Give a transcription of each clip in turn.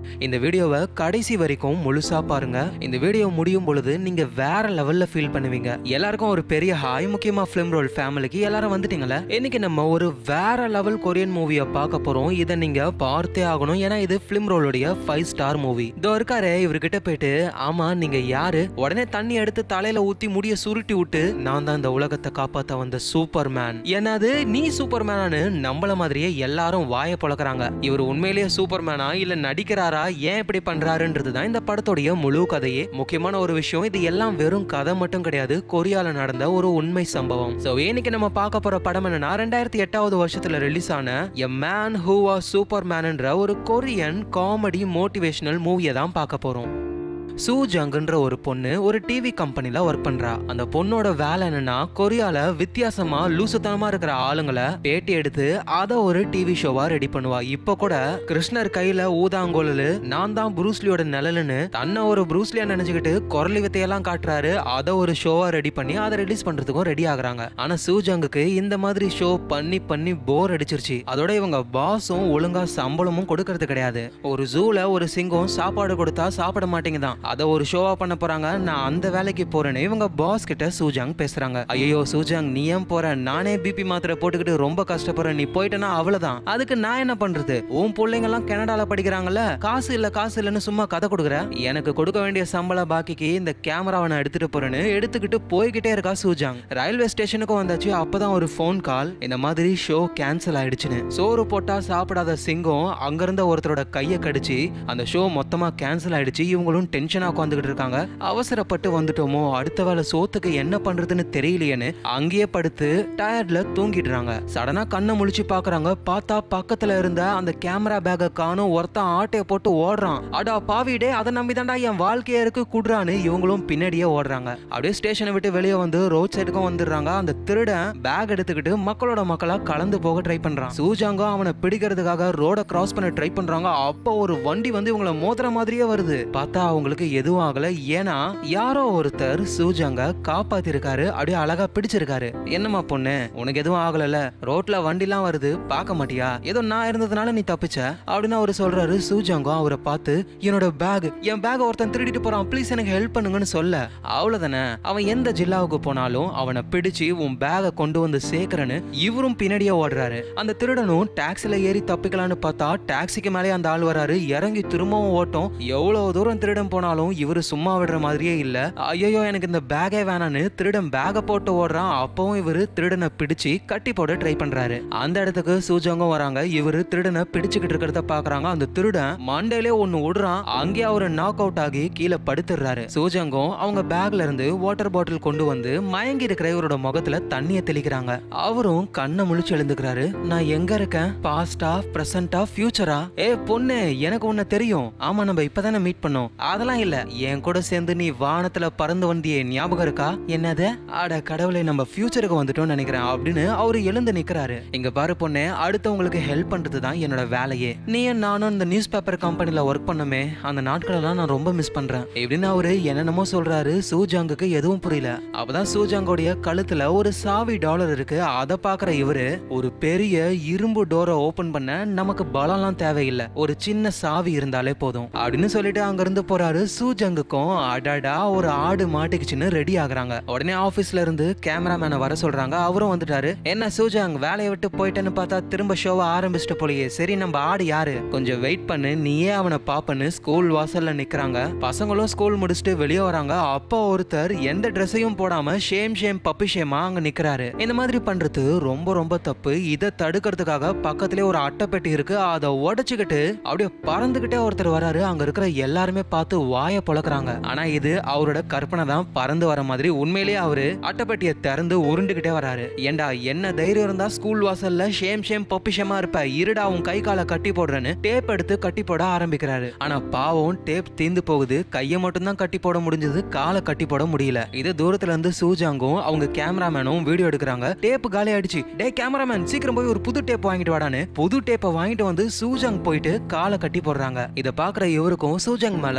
இந்த வீடியோவை கடைசி வரைக்கும் முழுசா பாருங்க. இந்த வீடியோ முடியும் பொழுது நீங்க வேற லெவல்ல ஃபீல் பண்ணுவீங்க. எல்லாருக்கும் ஒரு பெரிய ஹாய். முக்கியமா ஃபிலிம் ரோல் ஃபேமிலிக்கு எல்லாரும் வந்துட்டீங்களா? இன்னைக்கு நம்ம ஒரு வேற லெவல் கொரியன் மூவியை பார்க்க போறோம். இதை நீங்க பார்த்தே ஆகணும். ஏன்னா இது ஃபிலிம் ரோலுடைய 5 ஸ்டார் மூவி. இதோ இருக்காரு, இவர்கிட்ட போயிட்டு ஆமா நீங்க யாரு? உடனே தண்ணி எடுத்து தலையில ஊத்தி முடிய சுருட்டி விட்டு நான் தான் இந்த உலகத்தை காப்பாத்த வந்த சூப்பர் மேன். என்னது நீ சூப்பர் மேனானு நம்மள மாதிரியே எல்லாரும் வாயை பொளக்குறாங்க. இவர் உண்மையிலேயே சூப்பர் மேனா இல்ல நடிக்கிறாரா, ஏன் இப்படி பண்றாருன்றதுதான் இந்த படத்துடைய முழு கதையே. முக்கியமான ஒரு விஷயம், இது எல்லாம் வெறும் கதை மட்டும் கிடையாது, கொரியால நடந்த ஒரு உண்மை சம்பவம். சோ இன்னைக்கு நம்ம பார்க்க போற படம் என்னன்னா 2008வது வருஷத்துல ரிலீஸ் ஆன a man who was super மேன்ன்ற ஒரு கொரியன் காமெடி மோட்டிவேஷனல் மூவியை தான் பார்க்க போறோம். சூ ஜங்குன்ற ஒரு பொண்ணு ஒரு டிவி கம்பெனில ஒர்க் பண்றா. அந்த பொண்ணோட வேலை என்னன்னா கொரியால வித்தியாசமா லூசுத்தனமா இருக்கிற ஆளுங்களை பேட்டி எடுத்து அத ஒரு டிவி ஷோவா ரெடி பண்ணுவா. இப்ப கூட கிருஷ்ணர் கையில ஊதாங்கோலு நான் தான் ப்ரூஸ்லியோட நிழலுன்னு தன்னை ஒரு ப்ரூஸ்லியா நினைச்சுக்கிட்டு குரலி வித்தையெல்லாம் காட்டுறாரு. அத ஒரு ஷோவா ரெடி பண்ணி அதை ரிலீஸ் பண்றதுக்கும் ரெடி ஆகுறாங்க. ஆனா சூ ஜங்குக்கு இந்த மாதிரி ஷோ பண்ணி பண்ணி போர் அடிச்சிருச்சு. அதோட இவங்க பாஸும் ஒழுங்கா சம்பளமும் கொடுக்கறது கிடையாது. ஒரு ஜூல ஒரு சிங்கம் சாப்பாடு கொடுத்தா சாப்பிட மாட்டேங்குதான். அத ஒரு ஷோவா பண்ண போறாங்க. நான் அந்த வேலைக்கு போறேன்னு இவங்க பாஸ் கிட்ட சூஜாங் பேசுறாங்க. ஐயோ சூஜாங் நீ ஏன் போற? நானே பிபி மாத்திரை போட்டுக்கிட்டு ரொம்ப கஷ்டப்படுறேன். நீ போயிட்டனா அவ்வளவுதான். அதுக்கு நான் என்ன பண்றது? உன் பிள்ளைங்க எல்லாம் கனடால படிக்கிறாங்கல்ல, காசு இல்லன்னு சும்மா கதை கொடுக்குற. எனக்கு கொடுக்க வேண்டிய சம்பள பாக்கிக்கு இந்த கேமராவை நான் எடுத்துட்டு போறேன்னு எடுத்துக்கிட்டு போய்கிட்டே இருக்கா சூஜாங். ரயில்வே ஸ்டேஷனுக்கும் வந்தாச்சு. அப்பதான் ஒரு போன் கால், இந்த மாதிரி ஷோ கேன்சல் ஆயிடுச்சுன்னு. சோறு போட்டா சாப்பிடாத சிங்கம் அங்கிருந்த ஒருத்தரோட கையை கடிச்சு அந்த ஷோ மொத்தமா கேன்சல் ஆயிடுச்சு. இவங்களும் டென்ஷன் உட்காந்துக்கிட்டு இருக்காங்க. அவசரப்பட்டு வந்துட்டோமோ, அடுத்த வேளை சோத்துக்கு என்ன பண்றதுன்னு தெரியலையேன்னு அங்கேயே படுத்து டயர்ட்ல தூங்கிடுறாங்க. சடனா கண்ணை முழிச்சு பாக்குறாங்க. பார்த்தா பக்கத்துல இருந்த அந்த கேமரா பேக்க காணும். ஒருத்தன் ஆட்டைய போட்டு ஓடுறான். அடா பாவிடே, அதை நம்பிதான்டா என் வாழ்க்கையா இருக்கு குடுறான்னு இவங்களும் பின்னாடியே ஓடுறாங்க. அப்படியே ஸ்டேஷனை விட்டு வெளியே வந்து ரோட் சைடுக்கும் வந்துடுறாங்க. அந்த திருடன் பேக் எடுத்துக்கிட்டு மக்களோட மக்களா கலந்து போக ட்ரை பண்றான். சூஜாங்க அவனை பிடிக்கிறதுக்காக ரோட கிராஸ் பண்ண ட்ரை பண்றாங்க. அப்ப ஒரு வண்டி வந்து இவங்களை மோதுற மாதிரியே வருது. பார்த்தா அவங்களுக்கு எதுவும் ஆகல. ஏன்னா யாரோ ஒருத்தர் சூஜாங்க காப்பாத்தி இருக்காரு. அப்படியே அழகா பிடிச்சிருக்காரு. என்னமா பொண்ணு, உனக்கு எதுவும் ஆகல? ரோட்ல வண்டி எல்லாம் வருது, பார்க்க மாட்டியா? ஏதோ நான் இருந்ததுனால நீ தப்பிச்ச அப்படின்னு அவரு சொல்றாரு. சூஜாங்க அவரை பார்த்து என்னோட என் பேக் ஒருத்தன் திருடிட்டு போறான், ப்ளீஸ் எனக்கு ஹெல்ப் பண்ணுங்கன்னு சொல்ல, அவ்வளவுதானே அவன் எந்த ஜில்லாவுக்கு போனாலும் அவனை பிடிச்சு உன் பேக கொண்டு வந்து சேர்க்கிறேன்னு இவரும் பின்னாடியே ஓடுறாரு. அந்த திருடனும் டாக்ஸில ஏறி தப்பிக்கலான்னு பார்த்தா டாக்ஸிக்கு மேலே அந்த ஆள் வராரு. இறங்கி திரும்பவும் ஓட்டம். எவ்வளவு தூரம் திருடன் போனாலும் இவரு சும்மா விடுற மாதிரியே இல்ல. ஐயோ எனக்கு இந்த பேகே வேணான்னு திருடன் பேக போட்டு ஓடுறான். அப்பவும் இவரு திருடனை பிடிச்சு கட்டி போட ட்ரை பண்றாரு. அந்த இடத்துக்கு சூஜாங்க வராங்க. இவரு திருடனை பிடிச்சுக்கிட்டு இருக்கிறத பாக்குறாங்க. அந்த திருடன் மண்டையிலே ஒண்ணு விடுறான். அங்கே அவரு நாக் அவுட் ஆகி கீழே படுத்துறாரு. சூஜாங்கம் அவங்க பேக்ல இருந்து வாட்டர் பாட்டில் கொண்டு வந்து மயங்கி இருக்கிற இவரோட முகத்துல தண்ணிய தெளிக்கிறாங்க. அவரும் கண்ணை முழிச்சு எழுந்துக்கிறாரு. நான் எங்க இருக்கேன்? பாஸ்டா, பிரசன்டா, ஃபியூச்சரா? ஏ பொண்ணு, எனக்கு உன்ன தெரியும். ஆமா நம்ம இப்பதானே மீட் பண்ணோம். அதெல்லாம் இல்ல, என் கூட சேர்ந்து நீ வானத்துல பறந்து வந்தியே ஞாபகம் இருக்கா? என்னது? அட கடவுளை, நம்ம ஃபியூச்சருக்கு வந்துட்டோம்னு நினைக்கிறேன் அப்படின்னு அவரு எழுந்து நிக்கிறாரு. இங்க பாரு பொண்ணே, அடுத்தவங்களுக்கு ஹெல்ப் பண்றது தான் என்னோட வேலையே. நீயும் நானும் இந்த நியூஸ் பேப்பர் கம்பெனில ஒர்க் பண்ணமே, அந்த நாட்களெல்லாம் நான் ரொம்ப மிஸ் பண்றேன் இப்படின்னு அவரு என்னென்னமோ சொல்றாரு. சூஜாங்குக்கு எதுவும் புரியல. அப்பதான் சூஜாங்கோடைய கழுத்துல ஒரு சாவி டாலர் இருக்கு. அதை பாக்குற இவரு, ஒரு பெரிய இரும்பு டோரை ஓபன் பண்ண நமக்கு பலம்லாம் தேவையில்லை, ஒரு சின்ன சாவி இருந்தாலே போதும் அப்படின்னு சொல்லிட்டு அங்க இருந்து போறாரு. சூஜங்குக்கும் அடாடா ஒரு ஆடு மாட்டிக்குச்சுன்னு ரெடி ஆகுறாங்க. உடனே ஆபீஸ்ல இருந்து கேமராமேனை வர சொல்றாங்க. அவரும் வந்துட்டாரு. என்ன சூஜாங், வேலையை விட்டு போயிட்டேன்னு பார்த்தா திரும்ப ஷோவை ஆரம்பிச்சுட்டு போலியே. சரி நம்ம ஆடு யாரு? கொஞ்சம் வெயிட் பண்ணு, நீயே அவனை பாப்பன்னு ஸ்கூல் வாசல்ல நிக்கிறாங்க. பசங்களும் ஸ்கூல் முடிச்சுட்டு வெளியே வராங்க. அப்போ ஒருத்தர் எந்த ட்ரெஸ்ஸையும் போடாம ஷேம் பப்பி ஷேமா அங்க நிக்கிறாரு. இந்த மாதிரி பண்றது ரொம்ப ரொம்ப தப்பு. இதை தடுக்கிறதுக்காக பக்கத்திலே ஒரு அட்டைப்பெட்டி இருக்கு. அதை உடைச்சுக்கிட்டு அப்படியே பறந்துகிட்டே ஒருத்தர் வராரு. அங்க இருக்கிற எல்லாருமே பார்த்து வாயை பொளக்குறாங்க. ஆனா இது அவரோட கற்பனை தான். பறந்து வர மாதிரி உண்மையிலேயே அவரு அட்டைப்பெட்டியை திறந்து உருண்டுகிட்டே வராரு. ஏண்டா என்ன தைரியம் இருந்தா ஸ்கூல் வாசல்ல ஷேம் பப்பிஷமா இருப்ப, இருடா உன் கை காலை கட்டி போடுறேன்னு டேப் எடுத்து கட்டி போட ஆரம்பிக்கிறாரு. ஆனா பாவம் டேப் தீந்து போகுது. கையை மட்டும் தான் கட்டி போட முடிஞ்சது, காலை கட்டி போட முடியல. இது தூரத்துல இருந்து சூஜாங்கும் அவங்க கேமராமேனும் வீடியோ எடுக்கிறாங்க. டேப் காலி ஆயிடுச்சு. டே கேமராமேன் சீக்கிரம் போய் ஒரு புது டேப் வாங்கிட்டு வாடான்னு புது டேப்பை வாங்கிட்டு வந்து சூஜாங் போயிட்டு காலை கட்டி போடுறாங்க. இத பாக்குற இவருக்கும் சூஜாங் மேல ஒரு நல்ல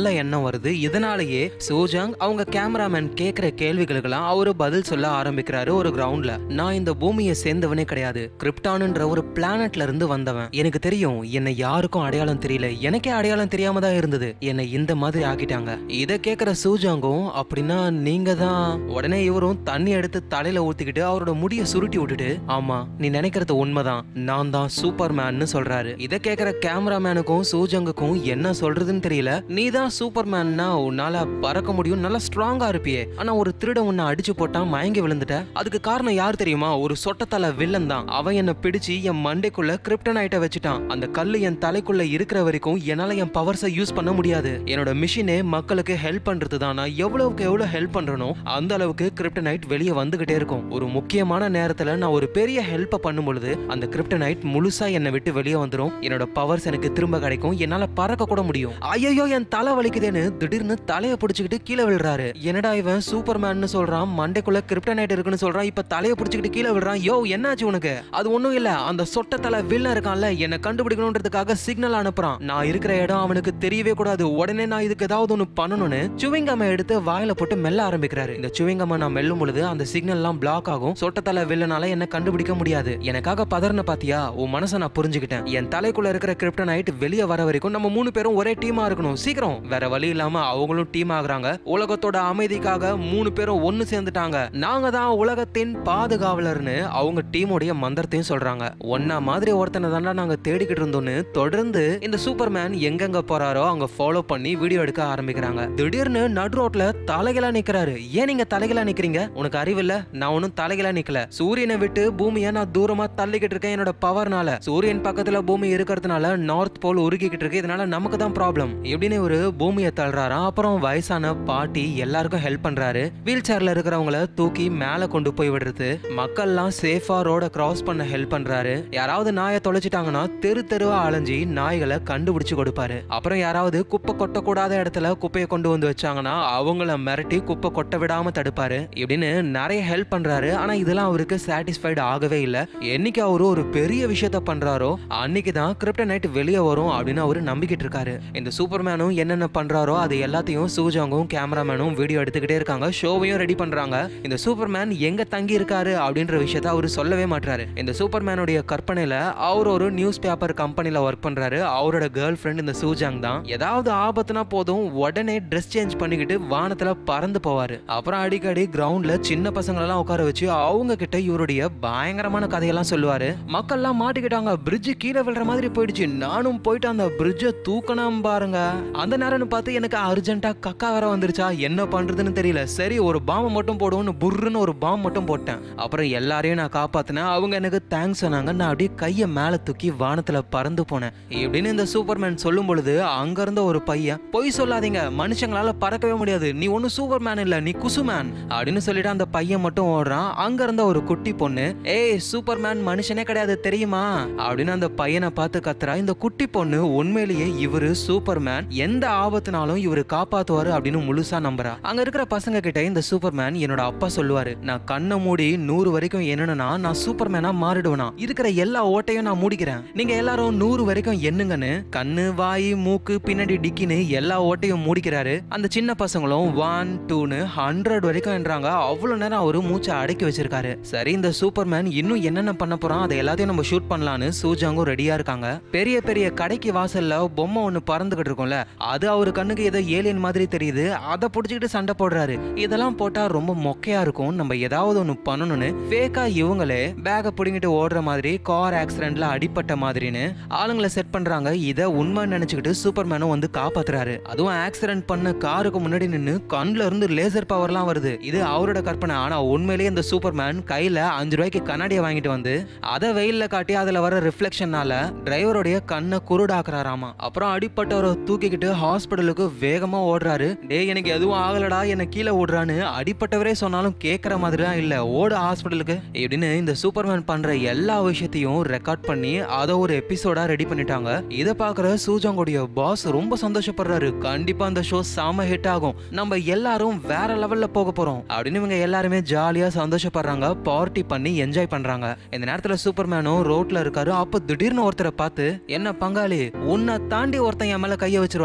நல்ல எண்ணம் வருது. இதனாலேயே சூஜாங் அவங்க கேமராமேன் கேக்குற கேள்விகளுக்கெல்லாம் அவரு பதில் சொல்ல ஆரம்பிக்கிறாரு. ஒரு கிரவுண்ட்ல நான் இந்த பூமியை சேர்ந்தவனே கிடையாது, கிரிப்டான்ன்ற ஒரு பிளானட்ல இருந்து வந்தவன். எனக்கு தெரியும் என்னை யாருக்கும் அடையாளம் தெரியல, எனக்கே அடையாளம் தெரியாம தான் இருந்தது, என்னை இந்த மாதிரி ஆக்கிட்டாங்க. இத கேக்குற சூஜாங்கும் அப்படின்னா நீங்க தான். உடனே இவரும் தண்ணி எடுத்து தலையில ஊத்திக்கிட்டு அவரோட முடிய சுருட்டி விட்டுட்டு ஆமா நீ நினைக்கிறது உண்மைதான், நான் தான் சூப்பர்மேன்னு சொல்றாரு. இத கேக்குற கேமராமேனுக்கும் சூஜங்குக்கும் என்ன சொல்றதுன்னு தெரியல. நீ தான் சூப்பர்மேன்னா உன்னால பறக்க முடியும், நல்லா ஸ்ட்ராங்கா இருப்பியே, ஆனா ஒரு திருட உன்னை அடிச்சு போட்டா மயங்கி விழுந்துட்ட, அதுக்கு காரணம் யார் தெரியுமா? ஒரு சொட்டத்தலை வில்லன் தான். அவன் என்ன பிடிச்சு என் மண்டைக்குள்ள கிரிப்டனைட்ட வச்சுட்டான். அந்த கல்லு என் தலைக்குள்ள இருக்கிற வரைக்கும் என்னால என் பவர்ஸை யூஸ் பண்ண முடியாது. என்னோட மிஷினே மக்களுக்கு ஹெல்ப் பண்றது தான். நான் எவ்வளவுக்கு எவ்வளவு ஹெல்ப் பண்றனோ அந்த அளவுக்கு கிரிப்டனைட் வெளியே வந்துகிட்டே இருக்கும். ஒரு முக்கியமான நேரத்துல நான் ஒரு பெரிய ஹெல்ப் பண்ணும் பொழுது அந்த கிரிப்டனைட் முழுசா என்னை விட்டு வெளியே வந்துடும். என்னோட பவர்ஸ் எனக்கு திரும்ப கிடைக்கும், என்னால பறக்க கூட முடியும். ஐயோ என் தலை வலிக்குதுன்னு திடீர்னு தலையை பிடிச்சிக்கிட்டு கீழே விழுறாரு. என்னடா இவன் சூப்பர்மேன் சொல்றான், மண்டைக்குள்ள கிரிப்டனைட் இருக்குன்னு சொல்றான், இப்ப தலையை பிடிச்சிக்கிட்டு கீழே விழுறான். யோ என்னாச்சு உனக்கு? அது ஒண்ணும் இல்ல, அந்த சொட்ட தலை வில்லன் இருக்கான்ல, என்ன கண்டுபிடிக்கணும்ன்றதுக்காக சிக்னல் அனுப்புறான். நான் இருக்கிற இடம் அவனுக்கு தெரியவே கூடாது. உடனே நான் இதுக்கு ஏதாவது ஒண்ணு பண்ணணும்னு சுவிங்கம்மை எடுத்து வாயில போட்டு மெல்ல ஆரம்பிக்கிறாரு. இந்த சுவிங்கம்மை நான் மெல்லும் பொழுது அந்த சிக்னல் எல்லாம் பிளாக் ஆகும். சொட்டத்தலை வில்லனால என்ன கண்டுபிடிக்க முடியாது. எனக்காக பதறன பாத்தியா? உன் மனசை நான் புரிஞ்சுக்கிட்டேன். என் தலைக்குள்ள இருக்கிற கிரிப்டனைட் வெளியே வர வரைக்கும் நம்ம 3 பேரும் ஒரே டீமா இருக்கணும். சீக்கிரம். வேற வழி இல்லாம அவங்களும் டீம் ஆகுறாங்க. உலகத்தோட அமைதிக்காக 3 பேரும் ஒன்னு சேர்ந்துட்டாங்க. நாங்க தான் உலகத்தின் பாதுகாவலர்னு அவங்க டீமோடைய மந்திரத்தையும் சொல்றாங்க. ஒன்னா மாதிரி ஒருத்தனை தாண்டா நாங்க தேடிக்கிட்டு இருந்தோம்னு தொடர்ந்து இந்த சூப்பர்மேன் எங்கெங்க போறாரோ அங்க ஃபாலோ பண்ணி வீடியோ எடுக்க ஆரம்பிக்கிறாங்க. திடீர்னு நடு ரோட்ல தலைகளா நிக்கிறாரு. ஏன் நீங்க தலைகளா நிக்கிறீங்க? உனக்கு அறிவில்ல? நான் ஒன்னும் தலைகளா நிக்கல. சூரியனை விட்டு பூமியை நான் தூரமா தள்ளிக்கிட்டு இருக்கேன் என்னோட பவர்னால. சூரியன் பக்கத்துல பூமி இருக்கிறதுனால நார்த் போல் உருகிக்கிட்டு இருக்கு, இதனால நமக்கு தான் ப்ராப்ளம் இப்படின்னு ஒரு பூமியை தள்ளுறாராம். அப்புறம் வயசான பாட்டி எல்லாருக்கும் ஹெல்ப் பண்றாரு. வீல் சேர்ல இருக்கிறவங்கள தூக்கி மேல கொண்டு போய் விடுறது, மக்கள்லாம் சேஃபா ரோட கிராஸ் பண்ண ஹெல்ப் பண்றாரு. யாராவது நாயை தொலைச்சிட்டாங்கன்னா தெரு தெருவா அலைஞ்சி நாய்களை கண்டுபிடிச்சு கொடுப்பாரு. அப்புறம் யாராவது குப்பை கொட்டக்கூடாத இடத்துல குப்பையை கொண்டு வந்து வச்சாங்கன்னா அவங்கள மிரட்டி குப்பை கொட்ட விடாம தடுப்பாரு. இப்படின்னு நிறைய ஹெல்ப் பண்றாரு. ஆனா இதெல்லாம் அவருக்கு சாட்டிஸ்ஃபைடு ஆகவே இல்ல. என்னைக்கு அவரு ஒரு பெரிய விஷயத்த பண்றாரோ அன்னைக்கு தான் கிரிப்டனைட் வெளியே வரும் அப்படின்னு அவரு நம்பிக்கிட்டு இருக்காரு. இந்த சூப்பர்மேனும் என்னென்ன பண்றாரோ அது எல்லாத்தையும் சூஜாங்கும் கேமராமேனும் வீடியோ எடுத்துக்கிட்டே இருக்காங்க. ஷோவையும் ரெடி பண்றாங்க. இந்த சூப்பர்மேன் எங்க தங்கி இருக்காரு அப்படின்ற விஷயத்த அவரு சொல்லவே மாட்டாரு. இந்த சூப்பர்மேனுடைய கற்பனையில அவர் ஒரு நியூஸ் பேப்பர் கம்பெனில ஒர்க் பண்றாரு. அவரோட கேர்ள் ஃப்ரெண்ட் இந்த சூஜாங் தான். ஏதாவது ஆபத்துனா போதும் உடனே ட்ரெஸ் சேஞ்ச் பண்ணிக்கிட்டு வானத்துல பறந்து போவாரு. அப்புறம் அடிக்கடி கிரவுண்ட்ல சின்ன பசங்களை எல்லாம் உட்கார வச்சு அவங்க கிட்ட இவருடைய பயங்கரமான கதையெல்லாம் சொல்லுவாரு. மக்கள்லாம் மாட்டிக்கிட்டாங்க, பிரிட்ஜ் கீழே விழுற மாதிரி போயிடுச்சு, நானும் போயிட்டு அந்த பிரிட்ஜை தூக்கணும் பாருங்க. அந்த நேரம்னு பார்த்து எனக்கு அர்ஜென்ட்டா கக்கா வர வந்துருச்சா, என்ன பண்றதுன்னு தெரியல. சரி ஒரு பாம்பை மட்டும் போடுவோம்னு புர்ருன்னு ஒரு பாம்பு மட்டும் போட்டேன். அப்புறம் எல்லாரையும் நான் காப்பாத்தினேன். அவங்க எனக்கு தேங்க்ஸ் சொன்னாங்க. நான் அப்படியே கையை மேல தூக்கி வானத்துல பறந்து போனேன் இப்படின்னு இந்த சூப்பர்மேன் சொல்லும் பொழுது அங்க இருந்த ஒரு பையன், பொய் சொல்லாதீங்க, மனுஷங்களால பறக்கவே முடியாது, நீ ஒன்னும் சூப்பர்மேன் இல்ல, நீ குசுமேன் அப்படின்னு சொல்லிட்டு அந்த பையன் மட்டும் ஓடுறான். அங்க இருந்த ஒரு குட்டி பொண்ணு, ஏய் சூப்பர்மேன் மனுஷனே கிடையாது தெரியுமா அப்படின்னு அந்த பையனை பார்த்து கத்துறா. இந்த குட்டி பொண்ணு உண்மையிலேயே இவரு சூப்பர்மேன், எந்த ஆபத்துனாலும் இவரு காப்பாத்துவாரு அப்படின்னு முழுசா நம்புறா. அங்க இருக்கிற பசங்க கிட்ட இந்த சூப்பர்மேன் என்னோட அப்பா சொல்லுவாரு, நான் கண்ணை மூடி 100 வரைக்கும் என்னன்னா நான் சூப்பர்மேனா மாறிடுவேனா, இருக்கிற எல்லா ஓட்டையும் நான் மூடிக்கிறேன், நீங்க எல்லாரும் 100 வரைக்கும் என்னங்கன்னு கண்ணு வாய் மூக்கு பின்னாடி டிக்கின்னு எல்லா ஓட்டையும் மூடிக்கிறாரு. அந்த சின்ன பசங்களும் 1 2ன்னு 100 வரைக்கும் என்றாங்க. அவ்வளவு நேரம் அவரு மூச்சை அடக்கி வச்சிருக்காரு. சரி இந்த சூப்பர்மேன் இன்னும் என்னென்ன பண்ண போறான் அதை எல்லாத்தையும் நம்ம ஷூட் பண்ணலான்னு சூஜாங்கும் ரெடியா இருக்காங்க. பெரிய பெரிய கடைக்கு வாசல்ல பொம்மை ஒண்ணு பறந்துகிட்டு இருக்கும்ல, அது அவரு கண்ணுக்கு ஏதோ ஏலியன் மாதிரி தெரியுது. அதை புடிச்சுக்கிட்டு சண்டை போடுறாரு. இதெல்லாம் போட்டா ரொம்ப மொக்கையா இருக்கும், நம்ம ஏதாவது ஒண்ணு பண்ணணும்னு ஃபேக்கா இவங்களே பேக புடிங்கிட்டு ஓடுற மாதிரி கார் ஆக்சிடென்ட்ல அடிப்பட்ட மாதிரின்னு ஆளுங்களை செட் பண்றாங்க. இதை உண்மை நினைச்சுக்கிட்டு சூப்பர்மேனும் வந்து காப்பாத்துறாரு. அதுவும் ஆக்சிடென்ட் பண்ண காருக்கு முன்னாடி நின்னு கண்ணுல இருந்து லேசர் பவர்லாம் வருது. இது அவரோட கற்பனை. ஆனா உண்மையிலேயே இந்த சூப்பர்மேன் கையில 5 ரூபாய்க்கு கண்ணாடியை வாங்கிட்டு வந்து அதை வெயில்ல காட்டி அதுல வர ரிஃப்ளெக்ஷனால டிரைவருடைய கண்ணை குருடாக்குறாராமா. அப்புறம் அடிப்பட்டவரை தூக்கிக்கிட்டு ஹாஸ்பிட்டலுக்கு வேகமா ஓடுறாரு. டேய் எனக்கு எதுவும் ஆகலடா, என்ன கீழே ஓடுறான்னு அடிப்பட்டவரே சொன்னாலும் கேட்கற மாதிரிலாம் இல்ல, ஓடு ஹாஸ்பிட்டலுக்கு இப்படின்னு இந்த சூப்பர்மேன் பண்ற எல்லா விஷயத்தையும் ரெக்கார்ட் பண்ணி அதை ஒரு எபிசோடா ரெடி பண்ணிட்டாங்க. இதை பாக்குற சூஜாங்கோடைய பாஸ் ரொம்ப சந்தோஷப்படுறாரு. கண்டிப்பா அந்த ஷோ செம ஹிட் ஆகும், நம்ம எல்லாரும் வேற லெவல்ல போக போறோம் அப்படின்னு இவங்க எல்லாருமே ஜாலியா சந்தோஷப்படுறாங்க, பார்ட்டி பண்ணி என்ஜாய் பண்றாங்க. இந்த நேரத்துல சூப்பர்மேனும் ரோட்ல இருக்காரு. அப்ப திடீர்னு ஒருத்தரை பார்த்து, என்ன பங்காளி உன்னை தாண்டி ஒருத்தன் என் மேல கைய வச்சிருவானா,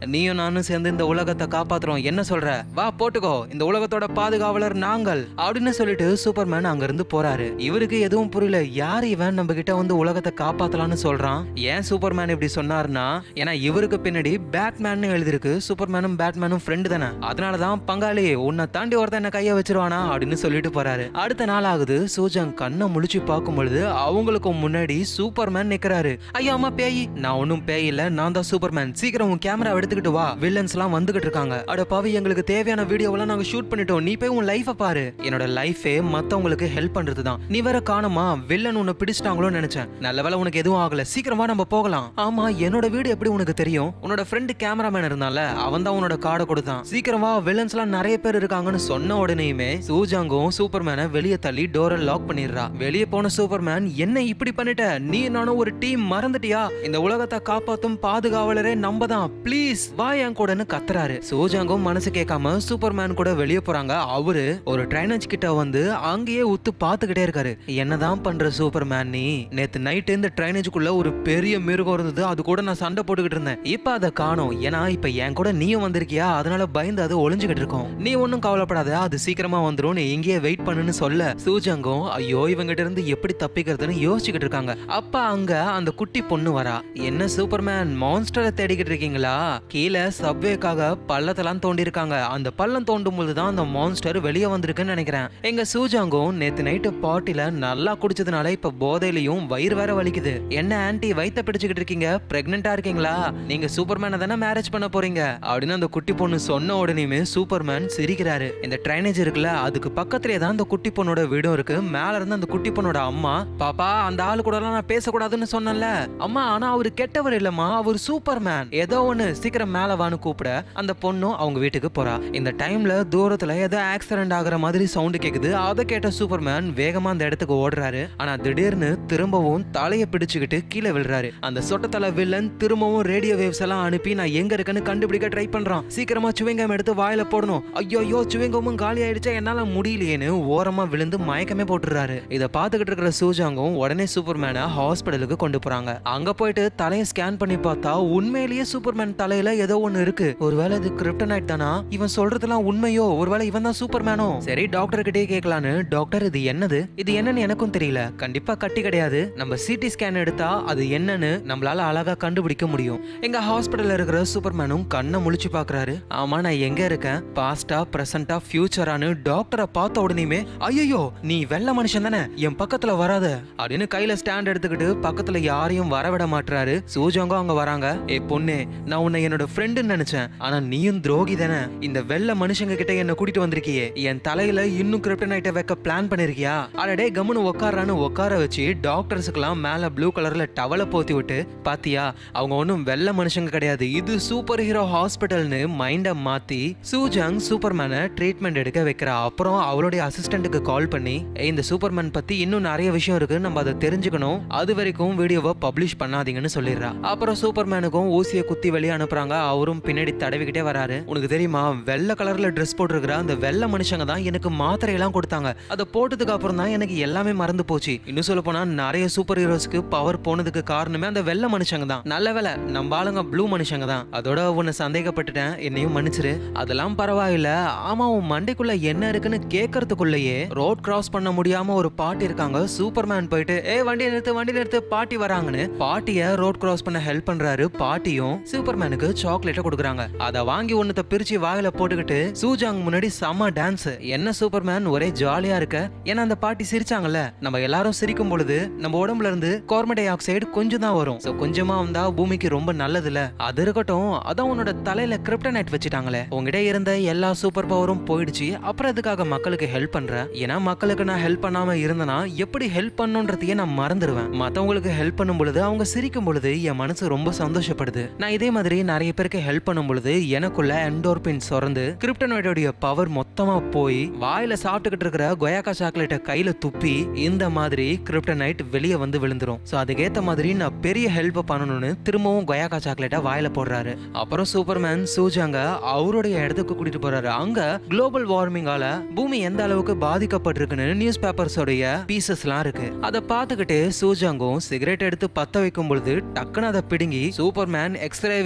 நீயும் நானும் சேர்ந்து இந்த உலகத்தை காப்பாத்துறோம், என்ன சொல்ற, வா போட்டுக்கோ, இந்த உலகத்தோட பாதுகாவலர் நாங்கள் அப்படின்னு சொல்லிட்டு சூப்பர்மேன் அங்க இருந்து போறாரு. இவருக்கு எதுவும் புரியல, யார் இவன் நம்ம கிட்ட வந்து உலகத்தை காப்பாத்தலாம்னு சொல்றான். ஏன் சூப்பர்மேன் இப்படி சொன்னார்னா, ஏன்னா இவருக்கு பின்னாடி பேட்மேன் எழுதிருக்கு. சூப்பர்மேனும் பேட்மேனும் ஃப்ரெண்டு தானே, அதனாலதான் பங்காளி உன்னை தாண்டி ஒருத்தன் என்ன கைய வச்சிருவானா அப்படின்னு சொல்லிட்டு போறாரு. அடுத்த நாள் ஆகுது. சூஜாங் கண்ணை முழிச்சு பார்க்கும் பொழுது அவங்களுக்கு முன்னாடி சூப்பர்மேன் நிக்கிறாரு. ஐயா அம்மா பேய், நான் ஒன்னும் பேய் இல்ல, நான் தான் சூப்பர்மேன், சீக்கிரம் உன் கேமரா எடுத்துக்கிட்டு வா, வில்லன்ஸ் எல்லாம் வந்துகிட்டு இருக்காங்க. அட பாவி, எங்களுக்கு தேவையான வீடியோவெல்லாம் நாங்க ஷூட் பண்ணிட்டோம், நீ போய் உன் லைஃப பாரு. என்னோட லைஃபே மத்தவங்களுக்கு ஹெல்ப் பண்றதுதான், நீ வேற காணுமா, வில்லன் உன்னை பிடிச்சிட்டாங்களோன்னு நினைச்சேன், நல்ல வேளை உனக்கு எதுவும் ஆகல, சீக்கிரமா நம்ம போகலாம். ஆமா, என்னோட வீடு எப்படி உனக்கு தெரியும்? உன்னோட ஃப்ரெண்டு கேமராமேன் இருந்தால அவன் தான் உன்னோட கார்டை கொடுத்தான், சீக்கிரமா வில்லன்ஸ் எல்லாம் நிறைய பேர் இருக்காங்கன்னு சொன்ன உடனேயுமே சூஜாங்கும் சூப்பர்மேனை வெளியே தள்ளி டோரை லாக் பண்ணிடுறா. வெளியே போன சூப்பர்மேன், என்ன இப்படி பண்ணிட்ட, நீ நானும் ஒரு டீம் மறந்துட்டியா, இந்த உலகத்தை காப்பாத்தும் பாதுகாவலரே நம்ம தான், ப்ளீஸ் வா என் கூடன்னு கத்துறாரு. சூஜாங்கும் மனசு கேட்காம சூப்பர்மேன் கூட வெளியே போறாங்க. அவரு ஒரு ட்ரைனேஜ் கிட்ட வந்து அங்கேயே உத்து பாத்துக்கிட்டே இருக்காரு. என்னதான் பண்ற சூப்பர்மேன் நீ, நேத்து நைட்டு இந்த ட்ரைனேஜுக்குள்ள ஒரு பெரிய மிருகம் இருந்தது, அது கூட நான் சண்டை போட்டுக்கிட்டு இருந்தேன், இப்ப அதை காணோம், ஏன்னா இப்ப என் கூட நீயும் வந்திருக்கியா, அதனால பயந்து அது ஒளிஞ்சுக்கிட்டு இருக்கோம், நீ ஒன்னும் கவலைப்படாத, அது சீக்கிரமா வந்துரும், நீ இங்கேயே வெயிட் பண்ணுன்னு சொல்ல சூஜாங்கும் ஐயோ இவங்கிட்ட இருந்து எப்படி தப்பிக்கிறதுன்னு யோசிச்சுக்கிட்டு இருக்காங்க. அப்ப அங்க அந்த குட்டி பொண்ணு வரா. என்ன சூப்பர்மேன், மான்ஸ்டரை தேடிக்கிட்டு இருக்கீங்களா? கீழே சப்வேக்காக பள்ளத்தெல்லாம் தோண்டி இருக்காங்க, அந்த பள்ளம் தோண்டும் போதுதான் அந்த மான்ஸ்டர் வெளியே வந்திருக்குன்னு நினைக்கிறேன். எங்க சூஜாங்கும் நேத்து நைட்டு பார்ட்டில நல்லா குடிச்சதுனால இப்ப போதையிலையும் வயிறு வேற வலிக்குது. என்ன ஆன்ட்டி வயித்த பிடிச்சுக்கிட்டு இருக்கீங்க, பிரெக்னெண்டா இருக்கீங்களா, நீங்க சூப்பர்மேனை தானே மேரேஜ் பண்ண போறீங்க அப்படின்னு அந்த குட்டி பொண்ணு சொன்ன உடனேயுமே சூப்பர்மேன் சிரிக்கிறாரு. இந்த ட்ரைனேஜ் இருக்குல்ல, அதுக்கு பக்கத்திலே தான் அந்த குட்டி பொண்ணோட வீடும் இருக்கு. மேல இருந்து அந்த குட்டி பொண்ணோட அம்மா, பாப்பா அந்த ஆளு கூட எல்லாம் நான் பேசக்கூடாதுன்னு சொன்னேன்ல, அம்மா ஆனா அவரு கெட்டவர் இல்லம்மா, அவர் சூப்பர்மேன், ஏதோ ஒண்ணு சீக்கிரம் மேல வான்னு கூப்பிட அந்த பொண்ணும் அவங்க வீட்டுக்கு போறா. இந்த டைம்ல தூரத்துல ஏதோ ஆக்சிடென்ட் ஆகுற மாதிரி சவுண்ட் கேக்குது. அதை கேட்ட சூப்பர்மேன் வேகமா அந்த இடத்துக்கு ஓடுறாரு. ஆனா திடீர்னு திரும்பவும் தலையை பிடிச்சுக்கிட்டு கீழே விழுறாரு. அந்த சொட்டத்தலை வில்லன் திரும்பவும் ரேடியோ வேவ்ஸ் எல்லாம் அனுப்பி நான் எங்க இருக்குன்னு கண்டுபிடிக்க ட்ரை பண்றான். சீக்கிரமா சுவிங்கம் எடுத்து வாயில போடணும். ஐயோ சுவிங்கமும் காலி ஆயிடுச்சா, என்னால முடியலையேன்னு ஓரமா விழுந்து மயக்கமே போட்டுறாரு. இதை பார்த்துக்கிட்டு இருக்கிற சூஜாங்கும் உடனே சூப்பர்மேனை ஹாஸ்பிடலுக்கு கொண்டு போறாங்க. அங்க போயிட்டு தலையை ஸ்கேன் பண்ணி பார்த்தா உண்மையிலேயே சூப்பர்மேன் தலையில ஏதோ ஒண்ணு இருக்கு. ஒருவேளை இது கிரிப்டனைட் தானா, இவன் சொல்றதெல்லாம் உண்மையோ, ஒருவேளை இவன் தான் சூப்பர்மேனோ. சரி டாக்டர் கிட்டே கேட்கலான்னு, டாக்டர் இது என்னது, இது என்னன்னு எனக்கும் தெரியல, கண்டிப்பா கட்டி கிடையாது, நம்ம சிடி ஸ்கேன் எடுத்தா அது என்னன்னு நம்மளால அழகா கண்டுபிடிக்க முடியும். எங்க ஹாஸ்பிடல்ல இருக்கிற சூப்பர்மேனும் கண்ணை முழிச்சு பாக்குறாரு. ஆமா நான் எங்க இருக்கேன், பாஸ்டா பிரசன்டா ஃபியூச்சரானு டாக்டரை பார்த்த உடனேயுமே ஐயோ நீ வெள்ள மனுஷன் தானே, என் பக்கத்துல வராத அப்படின்னு கையில ஸ்டாண்ட் எடுத்துக்கிட்டு பக்கத்துல யாரையும் வரவிட மாட்டாரு. சூஜாங்கும் அங்க வராங்க. ஏ பொண்ணு, நான் உன்னை என்னோட ஃப்ரெண்டுன்னு நினைச்சேன், ஆனா நீயும் துரோகி தானே, இந்த வெள்ள மனுஷங்க கிட்ட என்ன கூட்டிட்டு வந்திருக்கியே, என் தலையில இன்னும் கிரிப்டனைட்டை வைக்க பிளான் பண்ணிருக்கியா, அடடே கம்முன்னு உட்காரான்னு உட்கார வச்சு டாக்டர்ஸுக்கெல்லாம் மேல ப்ளூ கலர்ல டவலை போத்தி விட்டு, பாத்தியா அவங்க ஒன்னும் வெள்ள மனுஷங்க கிடையாது, இது சூப்பர் ஹீரோ ஹாஸ்பிட்டல்னு மைண்ட மாத்தி சூஜாங் சூப்பர்மேனை ட்ரீட்மெண்ட் எடுக்க வைக்கிறா. அப்புறம் அவளுடைய அசிஸ்டன்ட்டுக்கு கால் பண்ணி இந்த சூப்பர்மேன் பத்தி இன்னும் நிறைய விஷயம் இருக்கு, நம்ம அதை தெரிஞ்சுக்கணும், அது வரைக்கும் வீடியோவை பப்ளிஷ் பண்ணாதீங்கன்னு சொல்லிடுறா. அப்புறம் சூப்பர்மேனுக்கும் ஊசியை குத்தி வெளியே அனுப்புறாங்க. அவரும் பின்னாடி தடவிக்கிட்டே வராரு. உனக்கு தெரியுமா, வெள்ளை கலர்ல ட்ரெஸ் போட்டுருக்கிற அந்த வெள்ள மனுஷங்க தான் எனக்கு மாத்திரை எல்லாம் கொடுத்தாங்க, அதை போட்டதுக்கு அப்புறம் தான் எனக்கு எல்லாமே மறந்து போச்சு. இன்னும் சொல்ல போனா நிறைய சூப்பர் ஹீரோஸ்க்கு பவர் போனதுக்கு காரணமே அந்த வெள்ள மனுஷங்க தான். நல்ல வேலை நம்ம ஆளுங்க ப்ளூ மனுஷங்க தான். அதோட உன்னை சந்தேகப்பட்டுட்டேன், என்னையும் மன்னிச்சிரு. அதெல்லாம் பரவாயில்ல. ஆமா உன் மண்டைக்குள்ள என்ன இருக்குன்னு கேட்கறதுக்குள்ளேயே ரோட் கிராஸ் பண்ண முடியாம ஒரு பாட்டி இருக்காங்க. சூப்பர்மேன் போயிட்டு வண்டி நிறுத்து பாட்டி வராங்கன்னு பாட்டிய ரோட் கிராஸ் பண்ண ஹெல்ப் பண்றாரு. பாட்டியும் சூப்பர்மேனுக்கு சாக்லேட்டை கொடுக்குறாங்க. அதை வாங்கி ஒன்னத்தை பிரிச்சு வாயில போட்டுக்கிட்டு சூஜாங் முன்னாடி செம்ம டான்ஸ். என்ன சூப்பர்மேன் ஒரே ஜாலியா இருக்க, ஏன்னா அந்த பாட்டி சிரிச்சாங்கல்ல, நம்ம எல்லாரும் சிரிக்கும் பொழுது நம்ம உடம்புல இருந்து கார்பன் டை ஆக்சைடு கொஞ்சம் தான் வரும், கொஞ்சமா வந்தா பூமிக்கு ரொம்ப நல்லதுல. அது இருக்கட்டும், அதான் உன்னோட தலையில கிரிப்டனைட் வச்சுட்டாங்களே, உங்ககிட்ட இருந்த எல்லா சூப்பர் பவரும் போயிடுச்சு, அப்புறம் அதுக்காக மக்களுக்கு ஹெல்ப் பண்ற, ஏன்னா மக்களுக்கு நான் ஹெல்ப் பண்ணாம இருந்தனா எப்படி ஹெல்ப் பண்ணுன்றதையே நான் மறந்துடுவேன். மத்தவங்களுக்கு ஹெல்ப் பண்ணும் பொழுது அவங்க சிரிக்கும் பொழுது என் மனசு ரொம்ப சந்தோஷப்படுது. நான் இதே மாதிரி நிறைய பேருக்கு ஹெல்ப் பண்ணும் பொழுது எனக்குள்ள எண்டோர்பின் சுரந்து கிரிப்டனைட்டோட பவர் மொத்தமா போய் வாயில சாப்பிட்டுக்கிட்டு இருக்கிற கொயாக்கா சாக்லேட்டை கையில துப்பி இந்த மாதிரி கிரிப்டனைட் வெளியே வந்து விழுந்துரும். சோ அதுக்கேத்த மாதிரி நான் பெரிய ஹெல்ப் பண்ணணும்னு திரும்பவும் கொயாக்கா சாக்லேட்டை வாயில போடுறாரு. அப்புறம் சூப்பர்மேன் சூஜாங்க அவருடைய இடத்துக்கு கூட்டிட்டு போறாரு. அங்க குளோபல் வார்மிங்கால பூமி எந்த அளவுக்கு பாதிக்கப்பட்டிருக்குன்னு நியூஸ் பேப்பர்ஸோடைய பீசஸ் எல்லாம் இருக்கு. அதை பார்த்துக்கிட்டு சூஜாங்கும் சிகரெட் எடுத்து பத்த வைக்கும் பொழுது டக்குன்னு அதை பிடுங்கி சூப்பர்மேன் எக்ஸ்ரே விஷன் பவர்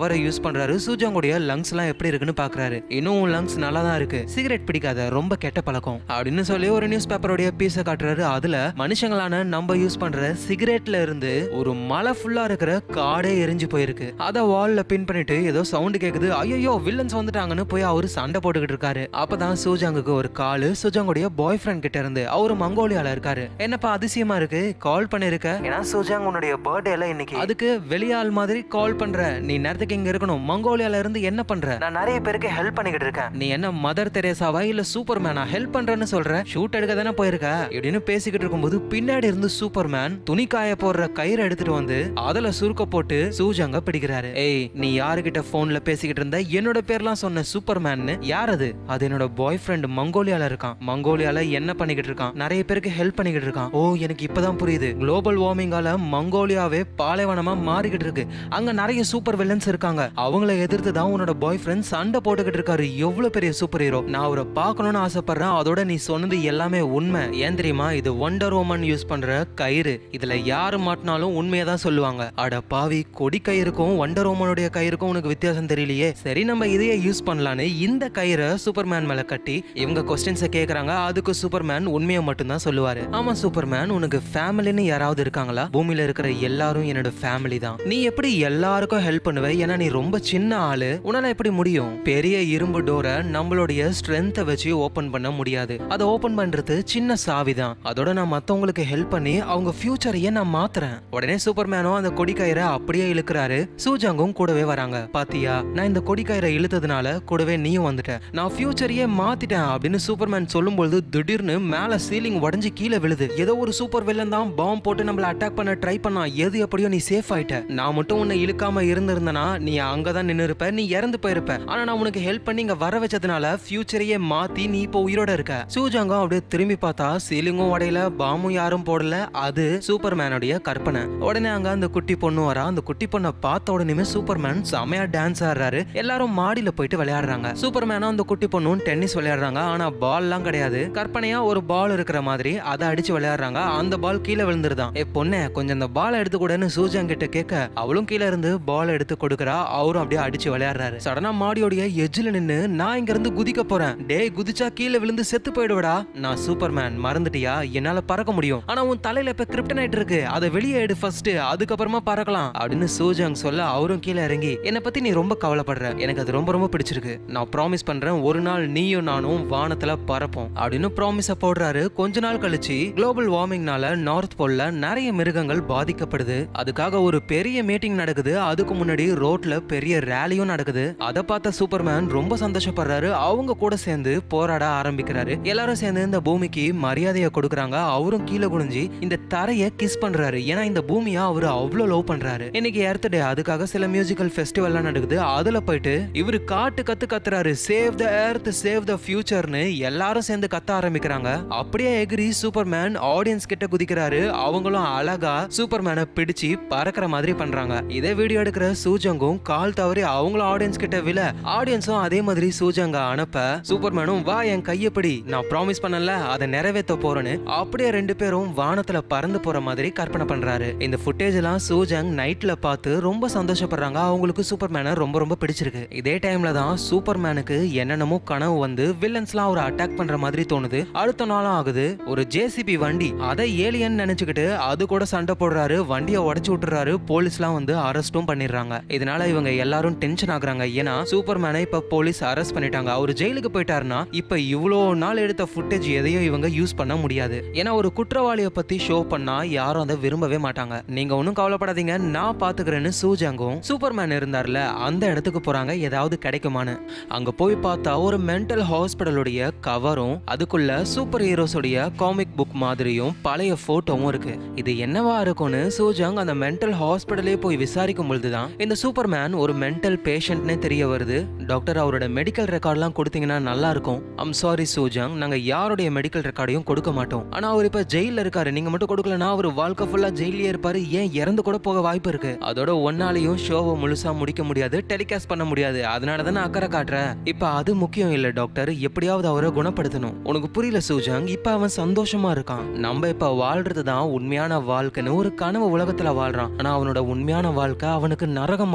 பவரை யூஸ் பண்றாரு. சூஜாங்குடைய லங்ஸ் எல்லாம் எப்படி இருக்குன்னு பாக்குறாரு. இன்னும் லங்ஸ் நல்லா தான் இருக்கு, சிகரெட் பிடிக்காத, ரொம்ப கெட்ட பழக்கம் அப்படின்னு சொல்லி ஒரு நியூஸ் பேப்பரோட பீஸ காட்டுறாரு. அதுல மனுஷங்களான நம்ம யூஸ் பண்ற சிகரெட்ல இருந்து ஒரு மலை ஃபுல்லா இருக்கிற காடே எரிஞ்சு போயிருக்கு. அத வால்ல பின் பண்ணிட்டு ஏதோ சவுண்ட் கேக்குது. ஐயோ வில்லன்ஸ் வந்துட்டாங்கன்னு போய் அவரு சண்டை போட்டுக்கிட்டு இருக்காரு. அப்பதான் சூஜாங்குக்கு ஒரு கால் சூஜாங்குடைய பாய் ஃப்ரெண்ட் கிட்ட இருந்து. அவரு மங்கோலியால இருக்காரு. என்னப்பா அதிசயமா இருக்கு, கால் பண்ணிருக்க? ஏன்னா சூஜாங் உன்னுடைய பர்த்டே எல்லாம் இன்னைக்கு, அதுக்கு வெளியாள் மாதிரி கால் பண்ற, நீ நேரத்துக்கு இங்க இருக்கணும். மங்கோலியால இருந்து என்ன பண்ற? நான் நிறைய பேருக்கு ஹெல்ப் பண்ணிக்கிட்டு இருக்கேன். நீ என்ன மதர் தெரேசாவா இல்ல சூப்பர்மேனா ஹெல்ப் பண்றேன்னு சொல்ற? ஷூட் எடுக்க தானே போயிருக்க இப்படின்னு பேசிக்கிட்டு இருக்கும்போது பின்னாடி இருந்து சூப்பர்மேன் துணி காய போடுற கயிறை எடுத்துட்டு வந்து அதுல சுருக்க போட்டு சூஜாங்க பிடிக்கிறாரு. ஏய், நீ யாருகிட்ட போன்ல பேசிக்கிட்டு இருந்த? என்னோட பேர்லாம் சொன்ன சூப்பர்மேன். யார் அது? அது என்னோட பாய் ஃப்ரெண்ட், மங்கோலியால இருக்கான். மங்கோலியால என்ன பண்ணிக்கிட்டு இருக்கான்? நிறைய பேருக்கு ஹெல்ப் பண்ணிக்கிட்டு இருக்கான். ஓ, எனக்கு இப்பதான் புரியுது. குளோபல் வார்மிங்கால மங்கோலியாவே பாலைவனமா மாறிக்கிட்டு இருக்கு. அங்க நிறைய சூப்பர் வில்லன்ஸ் இருக்காங்க. அவங்கள எதிர்த்து தான் உன்னோட பாய் ஃப்ரெண்ட் சண்டை போட்டுக்கிட்டு இருக்காரு. எவ்வளவு பெரிய சூப்பர் ஹீரோ. நான் அவரை பார்க்கணும்னு ஆசைப்படுறேன். அதோட நீ சொன்னது எல்லாமே உண்மை. ஏன் தெரியுமா? இது வண்டர் வுமன் யூஸ் பண்ற கயிறு. இதுல யாரு மாட்டினாலும் உண்மையை தான் சொல்லுவாங்க. அட பாவி, கொடி கயிறுக்கும் வண்டர் வுமனுடைய கயிறுக்கும் உனக்கு வித்தியாசம் தெரியலையே. சரி, நம்ம இதையே யூஸ் பண்ணலான்னு இந்த கயிறை சூப்பர்மேன் மேல கட்டி இவங்க கொஸ்டின்ஸை கேக்குறாங்க. அதுக்கு சூப்பர்மேன் உண்மையை மட்டும் தான் சொல்லுவாரு. ஆமா சூப்பர்மேன், உனக்கு ஃபேமிலின்னு யாராவது இருக்காங்களா? பூமியில இருக்கிற எல்லாரும் என்னோட ஃபேமிலி தான். நீ எப்படி எல்லாருக்கும் ஹெல்ப் பண்ணுவ? ஏன்னா நீ ரொம்ப சின்ன ஆளு, உன்னால எப்படி முடியும்? பெரிய இரும்பு டோரை நம்மளுடைய ஸ்ட்ரென்த்தை வச்சு ஓபன் பண்ண முடியாது. அதை ஓபன் பண்றது சின்ன சாவி தான். அதோட நான் மத்தவங்களுக்கு ஹெல்ப் பண்ணி அவங்க ஃபியூச்சரையே நான் மாத்துறேன். உடனே சூப்பர்மேனும் அந்த கொடி கயிறை அப்படியே இழுக்கிறாரு. சூஜாங்கும் கூடவே வராங்க. பாத்தியா, நான் இந்த கொடி கயிறை இழுத்ததுனால கூடவே நீயும் வந்துட்ட. நான் ஃபியூச்சரையே மாத்திட்டேன் அப்படின்னு சூப்பர்மேன் சொல்லும்போது திடீர்னு மேல சீலிங் உடைஞ்சு கீழே விழுது. ஏதோ ஒரு சூப்பர் வில்லன் தான் பாம்பு போட்டு நம்மள அட்டாக் பண்ண ட்ரை பண்ணா. எது எப்படியோ நீ சேஃப் ஆயிட்ட. நான் மட்டும் உன்னை இழுக்காம இருந்திருந்தனா நீ அங்கதான் நின்னு இருப்ப, நீ இறந்து போயிருப்ப. ஆனா நான் உனக்கு ஹெல்ப் பண்ணி இங்க வர வச்சதுனால ஃபியூச்சரையே மாத்தி நீ இப்போ உயிரோட இருக்க. சூஜாங்கம் அப்படியே திரும்பி பார்த்தா சீலிங்கும் உடையில, பாம்பும் யாரும் போடல. அது சூப்பர்மேனுடைய கற்பனை. உடனே அங்க அந்த குட்டி பொண்ணு வரா. அந்த குட்டி பொண்ணை பார்த்த உடனே சூப்பர்மேன் செமையா டான்ஸ் ஆடுறாரு. எல்லாரும் மாடியில போயிட்டு விளையாடுறாங்க. சூப்பர்மேனும் அந்த குட்டி பொண்ணும் டென்னிஸ் விளையாடுறாங்க. ஆனா பால் எல்லாம் கிடையாது, கற்பனையா ஒரு பால் இருக்கிற மாதிரி அதை அடிச்சு விளையாடுறாங்க. அந்த பால் கீழே விழுந்துருதான். ஏ பொண்ணே, கொஞ்சம் அந்த பால் எடுத்து கூடன்னு சூஜாங் கிட்ட கேட்க அவளும் கீழே இருந்து பால் எடுத்து கொடுக்கறா. அவரும் அப்படியே அடிச்சு விளையாடுறாரு. சடனா மாடியோடைய எஜ்ஜில நின்னு நான் இங்க இருந்து குதிக்க போறேன். டேய், குதிச்சா கீழே விழுந்து செத்து போயிடுவடா. நான் சூப்பர்மேன், மறந்துட்டியா? என்னால பறக்க முடியும். ஆனா உன் தலையில இப்ப கிரிப்டனைட் இருக்கு, அதை வெளியே எடு ஃபர்ஸ்ட், அதுக்கப்புறமா பறக்கலாம் அப்படின்னு சூஜாங் சொல்ல அவரும் கீழே இறங்கி என்னை பத்தி நீ ரொம்ப கவலைப்படுற, எனக்கு அது ரொம்ப ரொம்ப பிடிச்சிருக்கு. நான் ப்ராமிஸ் பண்றேன், ஒரு நாள் நீயும் நானும் வானத்துல பறப்போம் அப்படின்னு ப்ராமிஸ போடுறாரு. கொஞ்ச நாள் கழிச்சு குளோபல் வார்மிங்னால நார்த் போல்ல நிறைய மிருகங்கள் பாதிக்கப்படுது. அதுக்காக ஒரு பெரிய மீட்டிங் நடக்குது. அதுக்கு முன்னாடி ரோட்ல பெரிய ரேலியும் நடக்குது. அதை பார்த்த சூப்பர்மேன் ரொம்ப சந்தோஷப்படுறாரு. அவங்க கூட சேர்ந்து போராட ஆரம்பிக்கிறாரு. எல்லாரும் சேர்ந்து இந்த பூமிக்கு மரியாதையை கொடுக்கறாங்க. அவரும் கீழே குனிஞ்சு இந்த தரையை கிஸ் பண்றாரு. ஏன்னா இந்த பூமியை அவரு அவ்வளவு லவ் பண்றாரு. இன்னைக்கு எர்த் டே, அதுக்காக சில மியூசிக்கல் ஃபெஸ்டிவல்லாம் நடக்குது. அதுல போயிட்டு இவரு காட்டு கத்துறாரு. Save the earth, save the ஃபியூச்சர்னு எல்லாரும் சேர்ந்து கத்த ஆரம்பிக்கிறாங்க. அப்படியே எகிரி சூப்பர்மேன் ஆடியன்ஸ் கிட்ட குதிக்கிறாரு. அவங்களும் அழகா சூப்பர்மேனை பிடிச்சு பறக்கிற மாதிரி பண்றாங்க. இதே வீடியோ எடுக்கிற சூஜங்கும் கால் தவறி அவங்களும் ஆடியன்ஸ் கிட்ட விழ, ஆடியன்ஸும் அதே மாதிரி சூஜங்க அனுப்ப சூப்பர்மேனும் வா என் கையப்படி, நான் ப்ராமிஸ் பண்ணல அதை நிறைவேற்ற போறேன்னு அப்படியே ரெண்டு பேரும் வானத்துல பறந்து போற மாதிரி கற்பனை பண்றாரு. இந்த ஃபுட்டேஜ் எல்லாம் சூஜங் நைட்ல பார்த்து ரொம்ப சந்தோஷப்படுறாங்க. அவங்களுக்கு சூப்பர்மேனை ரொம்ப ரொம்ப பிடிச்சிருக்கு. இதே டைம்ல தான் சூப்பர்மேனுக்கு என்னென்னமோ கனவு வந்து வில்லன்ஸ்லாம் ஒரு அட்டாக் பண்ற மாதிரி தோணுது. அடுத்த நாளும் ஆகுது. ஒரு ஜேசிபி வண்டி, அதை ஏலியன் நினைச்சுக்கிட்டு அது கூட சண்டை போடுறாரு. வண்டியை உடைச்சு விட்டுறாரு. போலீஸ்லாம் வந்து அரெஸ்டும் பண்ணிடுறாங்க. இதனால இவங்க எல்லாரும் டென்ஷன் ஆகுறாங்க. ஏன்னா சூப்பர்மேனை இப்ப போலீஸ் அரெஸ்ட் பண்ணிட்டாங்க. அவர் ஜெயிலுக்கு போயிட்டாருன்னா இப்ப இவ்வளோ நாள் எடுத்த ஃபுட்டேஜ் எதையும் இவங்க யூஸ் பண்ண முடியாது. ஏன்னா ஒரு குற்றவாளியை பத்தி ஷோ பண்ணா யாரும் அதை விரும்பவே மாட்டாங்க. நீங்க ஒன்னும் கவலைப்படாதீங்க, நான் பாத்துக்கிறேன்னு சூஜாங்கும் சூப்பர்மேன் இருந்தார்ல அந்த இடத்துக்கு போறாங்க. ஏதாவது கிடைக்குமான்னு அங்க போய் பார்த்தா ஒரு மென்டல் ஹாஸ்பிடலுடைய கவரும் அதுக்குள்ள சூப்பர் ஹீரோஸோடைய காமிக் புக் மாதிரியும் பழைய போட்டோவும் இருக்கு. இது என்னவா இருக்கும்னு சூஜாங் அந்த மென்டல் ஹாஸ்பிடலே போய் விசாரிக்கும் பொழுதுதான் இந்த சூப்பர்மேன் ஒரு மென்டல் பேஷண்ட்னே தெரிய வருது. டாக்டர், அவரோட மெடிக்கல் ரெக்கார்ட்லாம் கொடுத்தீங்கன்னா நல்லா இருக்கும். ஐம் சாரி சூஜாங், நாங்க யாருடைய மெடிக்கல் ரெக்கார்டையும் கொடுக்க மாட்டோம். ஆனா அவர் இப்ப ஜெயில இருக்காரு, நீங்க மட்டும் கொடுக்கலனா அவர் வாழ்க்கை ஃபுல்லா ஜெயிலே இருப்பாரு. ஏன் இறந்து கூட போக வாய்ப்பு இருக்கு. அதோட ஒன்னாலையும் ஷோவை முழுசா முடிக்க முடியாது, டெலிகாஸ்ட் பண்ண முடியாது. அதனாலதான் நான் அக்கறை காட்டுறேன். இப்ப அது முக்கியம் இல்ல டாக்டர், எப்படியாவது அவரை குணப்படுத்தணும். உனக்கு புரியல சூஜாங், இப்ப அவன் சந்தோஷமா இருக்கான். நம்ம இப்ப வாழ்றது தான் உண்மையான வாழ்க்கைன்னு ஒரு கனவு உலகத்துல வாழ்றான். ஆனா அவனோட உண்மையான வாழ்க்கை அவனுக்கு நரகம் மாதிரி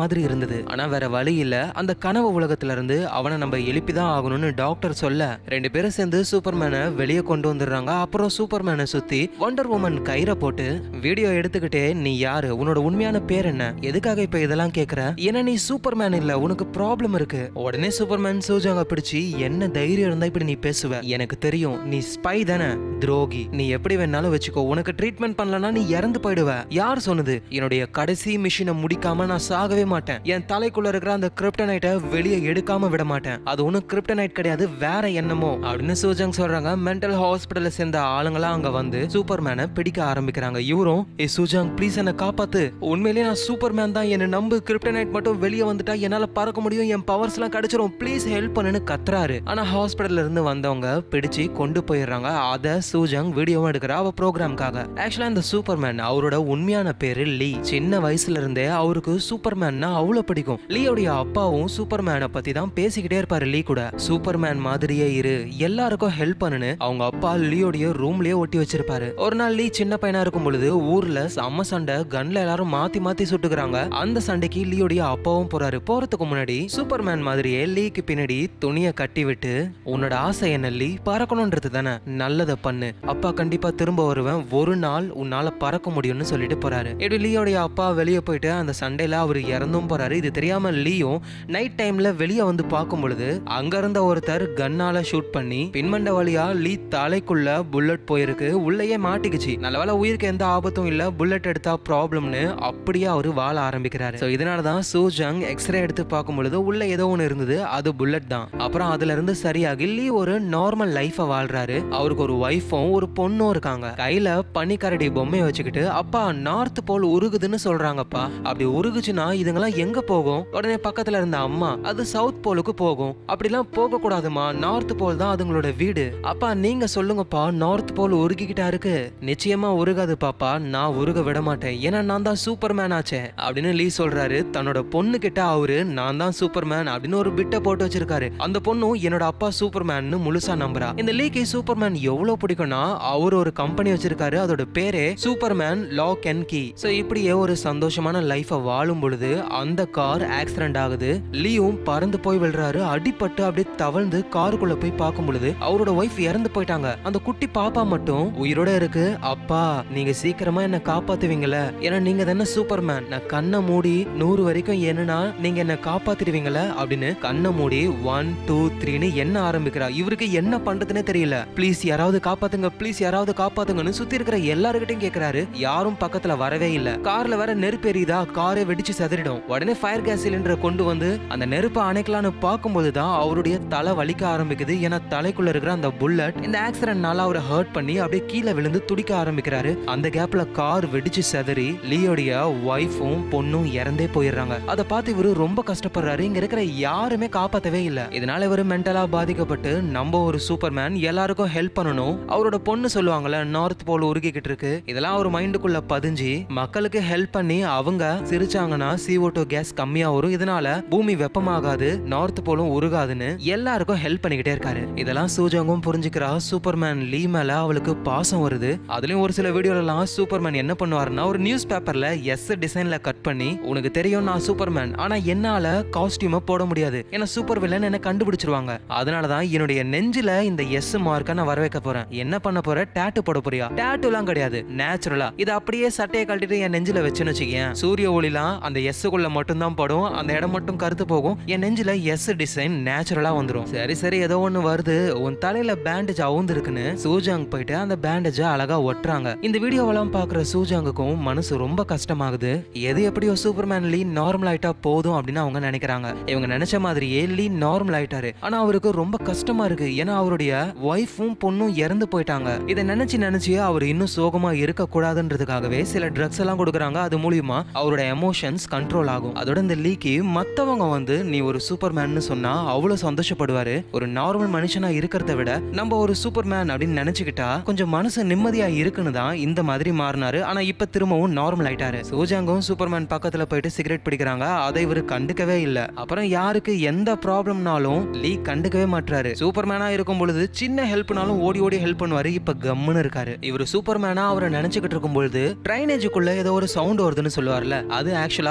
மாதிரி இருந்தது. ஆனா வேற வழி இல்ல, அந்த கனவு உலகத்துல இருந்து அவனை நம்ம எழுப்பிதான் ஆகணும்னு டாக்டர் சொல்ல ரெண்டு பேரும் சேர்ந்து சூப்பர்மேனை வெளியே கொண்டு வந்துடுறாங்க. அப்புறம் சூப்பர்மேனை சுத்தி வண்டர் வுமன் கயிறை போட்டு வீடியோ எடுத்துக்கிட்டே, நீ யாரு, உன்னோட உண்மையான பேர் என்ன, எதுக்காக இப்ப இதெல்லாம் கேக்குற, ஏன்னா நீ சூப்பர்மேன் இல்ல, உனக்கு ப்ராப்ளம் இருக்கு. உடனே சூப்பர்மேன் சூஜாங்க பிடிச்சி, என்ன தைரியம் இருந்தா இப்படி நீ பேசுவ, எனக்கு தெரியும் நீ ஸ்பை தானே, துரோகி, நீ எப்படி வேணாலும் வச்சுக்கோ, உனக்கு ட்ரீட்மெண்ட் பண்ணலனா நீ இறந்து போயிடுவ. யார் சொன்னது, என்னுடைய கடைசி மிஷினை முடிக்காம நான் சாகவே மாட்டேன், என் தலைக்குள்ள இருக்கிற அந்த கிரிப்டனைட்டை வெளியே எடுக்காம விட மாட்டேன், அது ஒன்னும் கிரிப்டனைட் கிடையாது, வேற என்னமோ அப்படின்னு சூஜாங் சொல்றாங்க. மென்டல் ஹாஸ்பிட்டல்ல சேர்ந்த ஆளுங்களா அங்க வந்து சூப்பர்மேனை பிடிக்க ஆரம்பிக்கிறாங்க. இவரும், ஏ சூஜாங் ப்ளீஸ் என்ன காப்பாத்து, உண்மையிலேயே நான் சூப்பர்மேன் தான், என்ன நம்பு, கிரிப்டனைட் மட்டும் வெளியே வந்துட்டா என்னால பறக்க முடியும், என் பவர்ஸ் எல்லாம் கிடைச்சிரும், ப்ளீஸ் ஹெல்ப் பண்ணுன்னு கத்துறாரு. ஆனா ஹாஸ்பிட்டல்ல இருந்து வந்தவங்க பிடிச்சு கொண்டு போயிடுறாங்க. அத சூஜாங் வீடியோவும் எடுக்கிறா அவ ப்ரோக்ராம்காக. ஆக்சுவலா இந்த சூப்பர்மேன் அவரோட உண்மையான பேரு லீ. சின்ன வயசுல இருந்தே அவருக்கு சூப்பர்மேன்னா அவ்வளவு பிடிக்கும். லீயோடைய அப்பாவும் சூப்பர்மேனை பத்தி தான் பேசிக்கிட்டே இருப்பாரு லீ கூட. சூப்பர்மேன் மாதிரியே இரு, எல்லாருக்கும் ஹெல்ப் பண்ணுன்னு அவங்க அப்பா லீயோடைய ரூம்லயே ஒட்டி வச்சிருப்பாரு. ஒரு நாள் லீ சின்ன பையனா இருக்கும் பொழுது ஊர்ல செம்ம சண்டை, கன்ல எல்லாரும் மாத்தி மாத்தி சுட்டுக்கிறாங்க. அந்த சண்டைக்கு லீயோடைய அப்பாவும் போறாரு. போறதுக்கு முன்னாடி சூப்பர்மேன் மாதிரியே லீக்கு பின்னாடி துணியை கட்டி விட்டு, உன்னோட ஆசை என்ன லீ, பறக்கணும்ன்றது தானே, நல்லத பண்ணு, அப்பா கண்டிப்பா திரும்ப வருவேன், ஒரு நாள் உன்னால பறக்க முடியும்னு சொல்லிட்டு போறாரு. இப்படி லீயோடைய அப்பா வெளியே போயிட்டு அந்த சண்டையில அவர் இறந்தும் போறாரு. இது தெரியாம லீயும் நைட் டைம்ல வெளியே வந்து பார்க்கும் பொழுது அங்க இருந்த ஒருத்தர் கன்னால ஷூட் பண்ணி பின்மண்ட வழியா லீ தலைக்குள்ள புல்லட் போயிருக்கு, உள்ளேயே மாட்டிக்குச்சு. நல்லவேளை உயிருக்கு எந்த ஆபத்தும் இல்ல, புல்லட் எடுத்தா ப்ராப்ளம்னு அப்படியே அவரு வாழ ஆரம்பிக்கிறாரு. சோ இதனாலதான் சூஜாங் எக்ஸ்ரே எடுத்து பார்க்கும் பொழுது உள்ள ஏதோ ஒன்று இருந்தது, அது புல்லட் தான். அப்புறம் அதுல இருந்து சரியாகி லீ ஒரு நார்மல் லைஃப வாழ்றாரு. அவருக்கு ஒரு வைஃபும் ஒரு பொண்ணும் இருக்காங்க. கையில பனிக்கரடி பொம்மையை வச்சுக்கிட்டு, அப்பா நார்த் போல் உருகுதுன்னு சொல்றாங்கப்பா, அப்படி உருகுச்சுன்னா இதுங்கெல்லாம் எங்க போகும், உடனே பக்கத்துல இருந்த அம்மா, அது சவுத் போலுக்கு போகும், அப்படிலாம் போக கூடாதுமா, நார்த் போல் தான் அதுங்களோட வீடு, அப்பா நீங்க சொல்லுங்கப்பா, நார்த் போல் உருகிக்கிட்டா இருக்கு, நிச்சயமா உருகாது பாப்பா, நான் உருக விட மாட்டேன், ஏன்னா நான் தான் சூப்பர்மேன் ஆச்சே அப்படின்னு லீ சொல்றாரு. தன்னோட பொண்ணு கிட்ட அவரு நான் தான் சூப்பர்மேன் அப்படின்னு ஒரு பிட்ட போட்டு வச்சிருக்காரு. அந்த பொண்ணும் என்னோட அப்பா சூப்பர்மேன் முழுசா நம்புறா. இந்த லீக்கு சூப்பர்மேன் எவ்வளவு பிடிக்கும்னா அவர் ஒரு கம்பெனி வச்சிருக்காரு, அதோட பேரே Superman lock and key. So இப்படியே ஒரு சந்தோஷமான லைஃப வாழும் பொழுது அந்த கார் ஆக்சிடென்ட் ஆகுது. லீயும் பறந்து போய் விழுறாரு. அடிபட்டு அப்படியே தவழ்ந்து காருக்குள்ள போய் பார்க்கும் பொழுது அவரோட ஒய்ஃப் இறந்து போயிட்டாங்க. அந்த குட்டி பாப்பா மட்டும் உயிரோட இருக்கு. அப்பா நீங்க சீக்கிரமா என்ன காப்பாத்துவீங்களா, ஏன்னா நீங்க தானே சூப்பர்மேன், நான் கண்ணை மூடி 100 வரைக்கும் என்னன்னா நீங்க என்ன காப்பாத்திடுவீங்களா அப்படின்னு கண்ணை மூடி 1 2 3ன்னு என்ன ஆரம்பிக்கிறா. இவருக்கு என்ன பண்றதுன்னே தெரியல. ப்ளீஸ் யாராவது காப்பாத்துங்க, ப்ளீஸ் யாராவது காப்பாத்துங்கன்னு சுத்தி இருக்கிற எல்லாருக்கிட்டையும் கேக்குறாரு. யாரும் பக்கத்துல வரவே இல்ல. கார்ல வேற நெருப்பு எரியுதா, காரே வெடிச்சு செதறிடும். உடனே ஃபயர் கேஸ் சிலிண்டரை கொண்டு வந்து அந்த நெருப்பை அணைக்கலான்னு பார்க்கும்போதுதான் அவருடைய தலை வலிக்க ஆரம்பிக்குது. ஏன்னா தலைக்குள்ள இருக்கிற அந்த புல்லட் இந்த ஆக்சிடென்ட்னால அவரை ஹர்ட் பண்ணி அப்படியே கீழே விழுந்து துடிக்க ஆரம்பிக்கிறாரு. அந்த கேப்ல கார் வெடிச்சு செதறி லீயோடைய ஒய்ஃபும் பொண்ணும் இறந்தே போயிடுறாங்க. அதை பார்த்து இவரு ரொம்ப கஷ்டப்படுறாரு. இங்க இருக்கிற யாருமே காப்பாத்தவே இல்ல. இதனால இவரு மென்டலா பாதிக்கப்பட்டு, நம்ம ஒரு சூப்பர்மேன், எல்லாருக்கும் ஹெல்ப் பண்ணணும், அவரோட பொண்ணு சொல்லுவாங்கல்ல நார்த் போல் உருகிக்கிட்டு இருக்கு, இதெல்லாம் அவர் மைண்டுக்குள்ள பதிஞ்சு மக்களுக்கு ஹெல்ப் பண்ணி அவங்க சிரிச்சாங்கன்னா CO2 கேஸ் கம்மியா வரும், இதனால பூமி வெப்பமாகாது, நார்த் போலும் உருகாதுன்னு எல்லாருக்கும் ஹெல்ப் பண்ணிக்கிட்டே இருக்காரு. இதெல்லாம் சூஜாங்கும் புரிஞ்சுக்கிறா. சூப்பர்மேன் லீ மேல அவளுக்கு பாசம் வருது. அதுலயும் ஒரு சில வீடியோலாம் சூப்பர்மேன் என்ன பண்ணுவாருன்னா, ஒரு நியூஸ் பேப்பர்ல எஸ் டிசைன்ல கட் பண்ணி, உனக்கு தெரியும் நான் சூப்பர்மேன், ஆனா என்னால காஸ்டியூமை போட முடியாது, ஏன்னா சூப்பர் வில்லன் என்ன கண்டுபிடிச்சிருவாங்க, அதனாலதான் என்னுடைய நெஞ்சில இந்த எஸ் மார்க்க நான் வர வைக்க போறேன். என்ன பண்ண போற, டாட்டூ போட போறியா? டாட்டூ எல்லாம் கிடையாது, நேச்சுரலா இது அப்படியே சட்டையை கழட்டிட்டு என் நெஞ்சில வச்சுன்னு வச்சுக்கேன், சூரிய ஒளிலாம் அந்த எஸ் குள்ள மட்டும் தான் படும், அந்த இடம் மட்டும் கருத்து போகும், என் நெஞ்சில எஸ் டிசைன் நேச்சுரலா வந்துரும். சரி சரி ஏதோ ஒண்ணு வருது, உன் தலையில பேண்டேஜ் அவுந்து இருக்குன்னு சூஜாங் போயிட்டு அந்த பேண்டேஜ அழகா ஒட்டுறாங்க. இந்த வீடியோவெல்லாம் பாக்குற சூஜாங்குக்கும் மனசு ரொம்ப கஷ்டமாகுது. எது எப்படியோ சூப்பர்மேன் லீ நார்மல் ஆயிட்டா போதும் அப்படின்னு அவங்க நினைக்கிறாங்க. இவங்க நினைச்ச மாதிரியே லீ நார்மல் ஆயிட்டாரு. ஆனா அவருக்கு ரொம்ப கஷ்டமா இருக்கு, ஏன்னா அவருடைய ஒய்ஃபும் பொண்ணும் இறந்து போயிட்டாங்க. இதை நினைச்சு நினைச்சு அவர் இன்னும் சோகமா இருக்க கூடாதுன்றதுக்காகவே சில ட்ரக்ஸ் எல்லாம் கொடுக்குறாங்க. அது மூலியமா அவரோட எமோஷன்ஸ் கண்ட்ரோல் ஆகும். அதோட இந்த லீக்கு மத்தவங்க வந்து நீ ஒரு சூப்பர்மேன் சொன்னா அவ்வளவு சந்தோஷப்படுவாரு. ஒரு நார்மல் மனுஷனா இருக்கிறத விட நம்ம ஒரு சூப்பர்மேன் அப்படின்னு நினைச்சுக்கிட்டா கொஞ்சம் மனசு நிம்மதியா இருக்குன்னு தான் இந்த மாதிரி மாறினாரு. ஆனா இப்ப திரும்பவும் நார்மல் ஆயிட்டாரு. சூஜாங்கும் சூப்பர்மேன் பக்கத்துல போயிட்டு சிகரெட் பிடிக்கிறாங்க. அதை இவரு கண்டுக்கவே இல்ல. அப்புறம் யாருக்கு எந்த ப்ராப்ளம்னாலும் லீ கண்டுக்கவே மாட்டாரு. சூப்பர்மேனா இருக்கும் பொழுது சின்ன ஹெல்ப்னாலும் ஓடி ஓடி ஹெல்ப் பண்ணுவாரு. இப்ப கம்முன்னு இருக்காரு. இவரு சூப்பர்மேனா அவரை நினைச்சுக்கிட்டு இருக்கும் பொழுது ட்ரைனேஜுக்குள்ள ஏதோ ஒரு சவுண்ட் வருதுன்னு சொல்லுவார்ல, அது ஆக்சுவலா உள்ள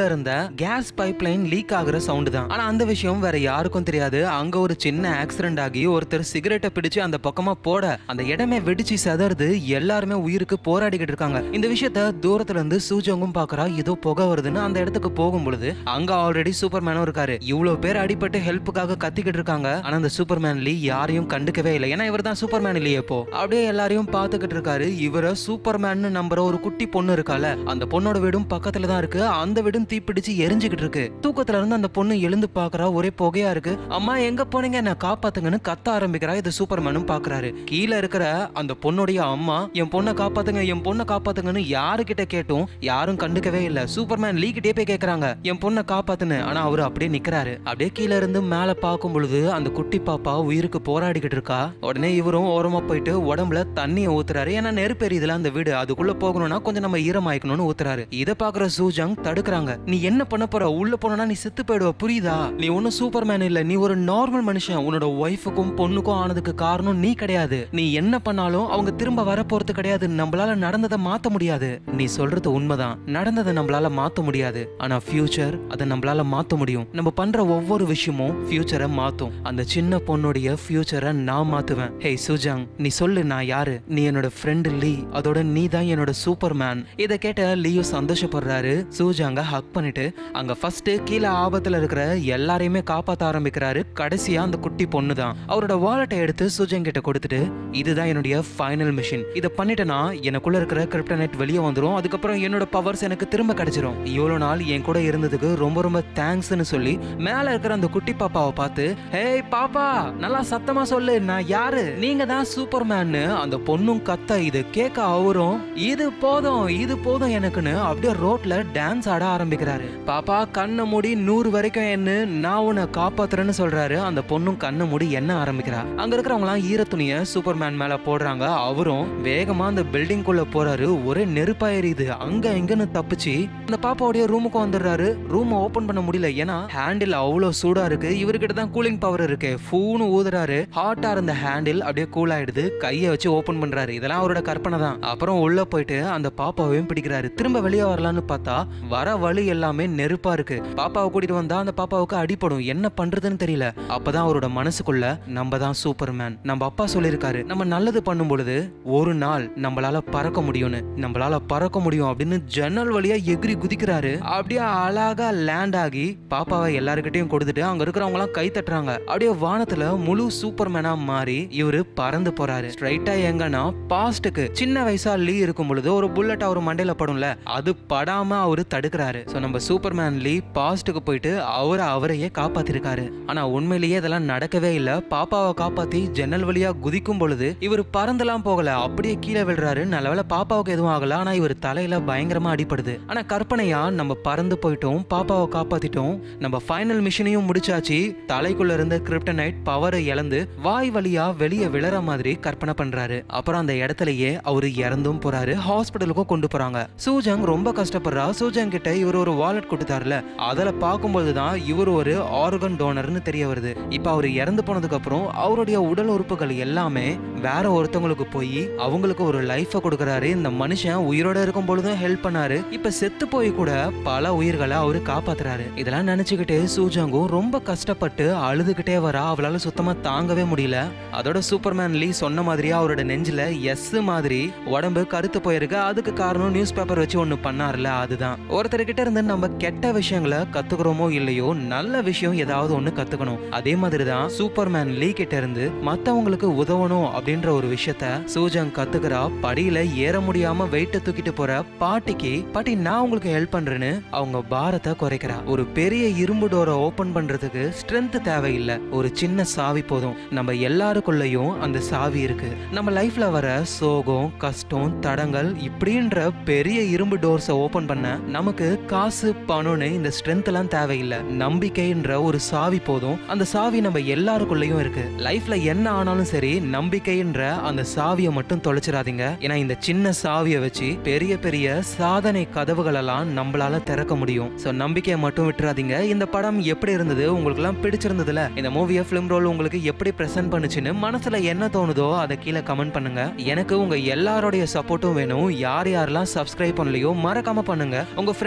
இருந்த கேஸ் பைப்லைன் லீக் ஆகுற சவுண்ட் தான். ஆனா அந்த விஷயம் வேற யாருக்கும் தெரியாது. அங்க ஒரு சின்ன ஆக்சிடென்ட் ஆகி ஒருத்தர் சிகரெட்டை பிடிச்சு அந்த பக்கமா போட அந்த இடமே வெடிச்சு செதறுது. எல்லாருமே உயிருக்கு போராடிக்கிட்டு இருக்காங்க. இந்த விஷயத்த தூரத்துல இருந்து சூஜங்கும் பாக்குறா. ஏதோ புகை வருதுன்னு அந்த இடத்துக்கு போகும் பொழுது அங்க ஆல்ரெடி சூப்பர்மேனும் இருக்காரு. இவ்வளவு பேர் அடிபட்டு ஹெல்ப்புக்காக கத்திக்கிட்டு இருக்காங்க. ஆனா அந்த சூப்பர்மேன் லீ யாரையும் கண்டுக்கவே இல்லை. ஏன்னா இவர் தான் சூப்பர்மேன் இல்லையே. இப்போ அப்படியே எல்லாரையும் பார்த்துக்கிட்டு இருக்காரு. இவர சூப்பர்மேன் நம்புற ஒரு குட்டி பொண்ணு இருக்கால, அந்த பொண்ணோட வீடும் பக்கத்துல தான் இருக்கு. அந்த வீடும் தீப்பிடிச்சு எரிஞ்சுக்கிட்டு இருக்கு. தூக்கத்துல இருந்து அந்த பொண்ணு எழுந்து பாக்குறா. ஒரே புகையா இருக்கு. அம்மா எங்க போனீங்க, என்ன காப்பாத்துங்கன்னு கத்த ஆரம்பிக்கிறா. இது சூப்பர்மேனும் பாக்குறாரு. கீழே இருக்கிற அந்த பொண்ணுடைய அம்மா என் பொண்ணை காப்பாத்துங்க, என் பொண்ணை காப்பாத்துங்கன்னு யாருக்கிட்ட கேட்டும் யாரும் கண்டுக்கவே இல்ல. சூப்பர்மேன் லீ கிட்டே போய் கேக்குறாங்க என் பொண்ணை காப்பாத்துன்னு. ஆனா அவரு அப்படியே நிக்கிறாரு. அப்படியே கீழே இருந்து மேல பார்க்கும் பொழுது அந்த குட்டி பாப்பா உயிருக்கு போராடிக்கிட்டு இருக்கா. உடனே இவரும் ஓரமா போயிட்டு உடம்புல தண்ணியை ஊத்துறாரு. ஏன்னா நெருப்பெரியுதுல அந்த வீடு, அதுக்குள்ள போகணும்னா கொஞ்சம் நம்ம ஈரமாயிக்கணும்னு ஊத்துறாரு. இதை பாக்குற சூஜங் தடுக்கிறாங்க. நீ என்ன பண்ண போற, உள்ள போனா நீ செத்து போயிடுவ, புரியுதா? நீ ஒன்னும் சூப்பர்மேன் இல்ல, நீ ஒரு நார்மல் மனுஷன். உன்னோட ஒய்ஃபுக்கும் பொண்ணுக்கும் ஆனதுக்கு காரணம் நீ கிடையாது. நீ என்ன பண்ணாலும் அவங்க திரும்ப வர போறது கிடையாது. நம்மளால நடந்ததை மாத்த முடியாது. நீ சொல்றது உண்மைதான், நடந்ததை நம்மளால மாத்த முடியாது. ஆனா ஃபியூச்சர் அதை நம்மளால மாத்த முடியும். நம்ம பண்ற ஒவ்வொரு விஷயமும் ஃபியூச்சரை மாத்தும். அந்த சின்ன பொண்ணுடைய ஃபியூச்சரை நான் மாத்துவேன். ஹே சூஜங், நீ சொல்லு நான் யாரு? நீ என்னோட ஃப்ரெண்ட் லீ, அதோட நீ தான் என்னோட சூப்பர்மேன். இதை கேட்ட லீயும் சந்தோஷப்படுறாரு. சூஜாங்க ஹக் பண்ணிட்டு அங்க ஃபர்ஸ்ட் கீழே ஆபத்துல இருக்கிற எல்லாரையுமே காப்பாத்த ஆரம்பிக்கிறாரு. கடைசியா அந்த குட்டி பொண்ணு தான். அவரோட வாலெட்டை எடுத்து சூஜங் கிட்ட கொடுத்துட்டு இதுதான் என்னுடைய ஃபைனல் மிஷன். இதை பண்ணிட்டேன்னா எனக்குள்ள இருக்கிற கிரிப்டனைட் வெளியே வந்துடும். அதுக்கப்புறம் என்னோட பவர்ஸ் எனக்கு திரும்ப கிடைச்சிரும். இவ்வளவு நாள் என் கூட இருந்ததுக்கு ரொம்ப ரொம்ப தேங்க்ஸ்னு சொல்லி மேல இருக்கிற அந்த குட்டி பாப்பாவை பார்த்து ஹே பாப்பா நல்லா சத்தமா சொல்லு நான் யாரு, நீங்க தான் சூப்பர்மேன் அந்த பொண்ணும் கத்த. இது கேட்க அவரும் இது போதும் இது போதும் எனக்குன்னு அப்படியே ரோட்ல டான்ஸ் ஆட ஆரம்பிக்கிறாரு. பாப்பா கண்ணை மூடி 100 வரைக்கும் என்ன நான் உன்னை காப்பாத்துறேன்னு சொல்றாரு. அந்த பொண்ணும் கண்ணை மூடி என்ன ஆரம்பிக்கிறா. அங்க இருக்கிறவங்க எல்லாம் ஈர துணிய சூப்பர்மேன் மேல போடுறாங்க. அவரும் வேகமா அந்த பில்டிங் குள்ள போறாரு. ஒரே நெருப்பா எரியுது. அங்க எங்கன்னு தப்பிச்சு அந்த பாப்பாவுடைய ரூமுக்கு வந்துடுறாரு. ரூம் ஓபன் பண்ண முடியல. ஏன்னா ஹேண்டில் அவ்வளவு சூடா இருக்கு. இவர்கிட்ட தான் கூலிங் பவர் இருக்கு. ஃபூனு ஊதுறாரு. ஹாட்டா இருந்த ஹேண்டில் அப்படியே கூல் ஆயிடுது. கையை வச்சு ஓபன் பண்றாரு. இதெல்லாம் அவரோட கற்பனை தான். அப்புறம் உள்ள போயிட்டு அந்த பாப்பாவையும் பிடிக்கிறாரு. திரும்ப வெளியே வரலான்னு பார்த்தா வர வழி எல்லாமே நெருப்பா இருக்கு. பாப்பாவை கூட்டிட்டு வந்தா அந்த பாப்பாவுக்கு அடிப்படும். என்ன பண்றதுன்னு தெரியல. அப்பதான் அவரோட மனசுக்குள்ள நம்ம தான் சூப்பர்மேன், நம்ம அப்பா சொல்லியிருக்காரு நம்ம நல்லது பண்ணும் பொழுது ஒரு நாள் நம்மளால பறக்க முடியும்னு, நம்மளால பறக்க முடியும் அப்படின்னு ஜன்னல் வழியா எகிரி குதிக்கிறாரு. அப்படியே அழகா லேண்ட் ஆகி பாப்பாவை எல்லாருக்கிட்டையும் கொடுத்துட்டு அங்க இருக்கிறவங்க எல்லாம் கை தட்டுறாங்க. அப்படியே வானத்துல முழு சூப்பர்மேனா மாறி இவரு பறந்து போறாரு. ஸ்ட்ரைட்டா எங்கன்னா பாஸ்டுக்கு. சின்ன வயசா லீ இருக்கும் பொழுது ஒரு புல்லட் அவர் மண்டையில படும்ல, அது படாம அவரு தடுக்கிறாரு. சோ நம்ம சூப்பர்மேன் லீ பாஸ்டுக்கு போயிட்டு அவரையே காப்பாத்திருக்காரு. ஆனா உண்மையிலேயே இதெல்லாம் நடக்கவே இல்ல. பாப்பாவை காப்பாத்தி ஜன்னல் வழியா குதிக்கும் பொழுது இவர் பறந்தெல்லாம் போகல, அப்படியே கீழே விழுறாரு. நல்லவேளை பாப்பாவுக்கு எதுவும் ஆகல. ஆனா இவர் தலையில பயங்கரமா அடிப்படுது. ஆனா கற்பனையா நம்ம பறந்து போயிட்டோம், பாப்பாவை காப்பாத்திட்டோம், நம்ம ஃபைனல் மிஷனையும் முடிச்சாச்சு. தலைக்குள்ள இருந்த கிரிப்டனைட் பவரை இழந்து வாய் வழியா வெளியே விழற மாதிரி கற்பனை பண்றாரு. அப்புறம் அந்த இடத்துலயே அவரு இறந்தும் போறாரு. ஹாஸ்பிட்டலுக்கும் கொண்டு போறாங்க. சூஜங் ரொம்ப கஷ்டப்படுறா. சூஜங் கிட்ட இவர் ஒரு வாலெட் கொடுத்தாருல, அதுல பார்க்கும்போதுதான் இவர் ஒரு ஆர்கன் டோனர்னு தெரிய வருது. இப்ப அவர் இறந்து போனதுக்கு அப்புறம் அவருடைய உடல் உறுப்புகள் எல்லாமே வேற ஒருத்தவங்களுக்கு போய் அவங்களுக்கு ஒரு லைஃபை கொடுக்கறாரு. இந்த மனுஷன் உயிரோட இருக்கும் பொழுதும் ஹெல்ப் பண்ணாரு. இப்ப செத்து போய் கூட பல உயிர்களை அவரு காப்பாத்துறாரு. இதெல்லாம் நினைச்சுக்கிட்டு சூஜங்கும் ரொம்ப கஷ்டப்பட்டு அழுதுகிட்டே வரா. அவளால சுத்தமா தாங்கவே முடியல. அதோட சூப்பர்மேன் லீ சொன்ன மாதிரியே அவரோட நெஞ்சில எஸ் மாதிரி உடம்பு கருத்து போயிருக்கு. அதுக்கு காரணம் நியூஸ் பேப்பர் வச்சு ஒண்ணு பண்ணாருல, அதுதான். ஒருத்தர்கிட்ட இருந்து நம்ம கெட்ட விஷயங்களை கத்துக்கிறோமோ இல்லையோ, நல்ல விஷயம் ஏதாவது ஒண்ணு கத்துக்கணும். அதே மாதிரிதான் சூப்பர்மேன் லீ கிட்ட இருந்து மத்தவங்களுக்கு உதவணும் அப்படின்ற ஒரு விஷயத்த சூஜங் கத்துக்கிறா. படியில ஏற முடியாம வெயிட்ட தூக்கிட்டு போற பாட்டிக்கு பாட்டி நான் உங்களுக்கு ஹெல்ப் பண்றேன்னு அவங்க பாரத்தை குறைக்கிறா. ஒரு பெரிய இரும்பு டோரை ஓபன் பண்றதுக்கு ஸ்ட்ரென்த் தேவையில்லை, ஒரு சின்ன சாவி போதும். நம்ம எல்லாருக்குள்ளயும் அந்த சாவி இருக்கு. நம்ம லைஃப்ல வர சோகம் கஷ்டம் தடங்கள் இப்படின்ற பெரிய இரும்பு டோர்ஸை ஓபன் பண்ண நமக்கு காசு பணம்னு இந்த ஸ்ட்ரென்த் எல்லாம் தேவையில்லை. நம்பிக்கைன்ற ஒரு சாவி போதும். அந்த சாவி நம்ம எல்லாருக்குள்ளயும் இருக்கு. லைஃப்ல என்ன ஆனாலும் சரி, நம்பிக்கைன்ற அந்த சாவியை மட்டும் தொலைச்சிடாதீங்க. ஏன்னா இந்த சின்ன சாவியை வச்சு பெரிய பெரிய சாதனை கதவுகள் எல்லாம் நம்மளால திறக்க முடியும். சோ நம்பிக்கையை மட்டும் விட்டுறாதீங்க. இந்த படம் எப்படி இருந்தது, உங்களுக்கு எல்லாம் பிடிச்சிருந்ததுல? இந்த மூவியை ஃபிலிம் ரோல் உங்களுக்கு எப்படி பிரசன்ட் பண்ணுச்சுன்னு மனசுல என்ன தோணுதோ அதை கீழே கமெண்ட் பண்ணுங்க. எனக்கு உங்க எல்லாரோடைய சப்போர்ட்டும் வேணும். யார் யாரெல்லாம் சப்ஸ்கிரைப் பண்ணலையோ மறக்காம பண்ணுங்க. உங்க ஃப்ரெண்ட்ஸ் ஃபேமிலி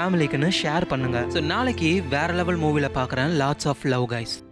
ஃபேமிலிக்குன்னு ஷேர் பண்ணுங்க. ஸோ நாளைக்கு வேற லெவல் மூவில பார்க்குறேன். Lots of love guys.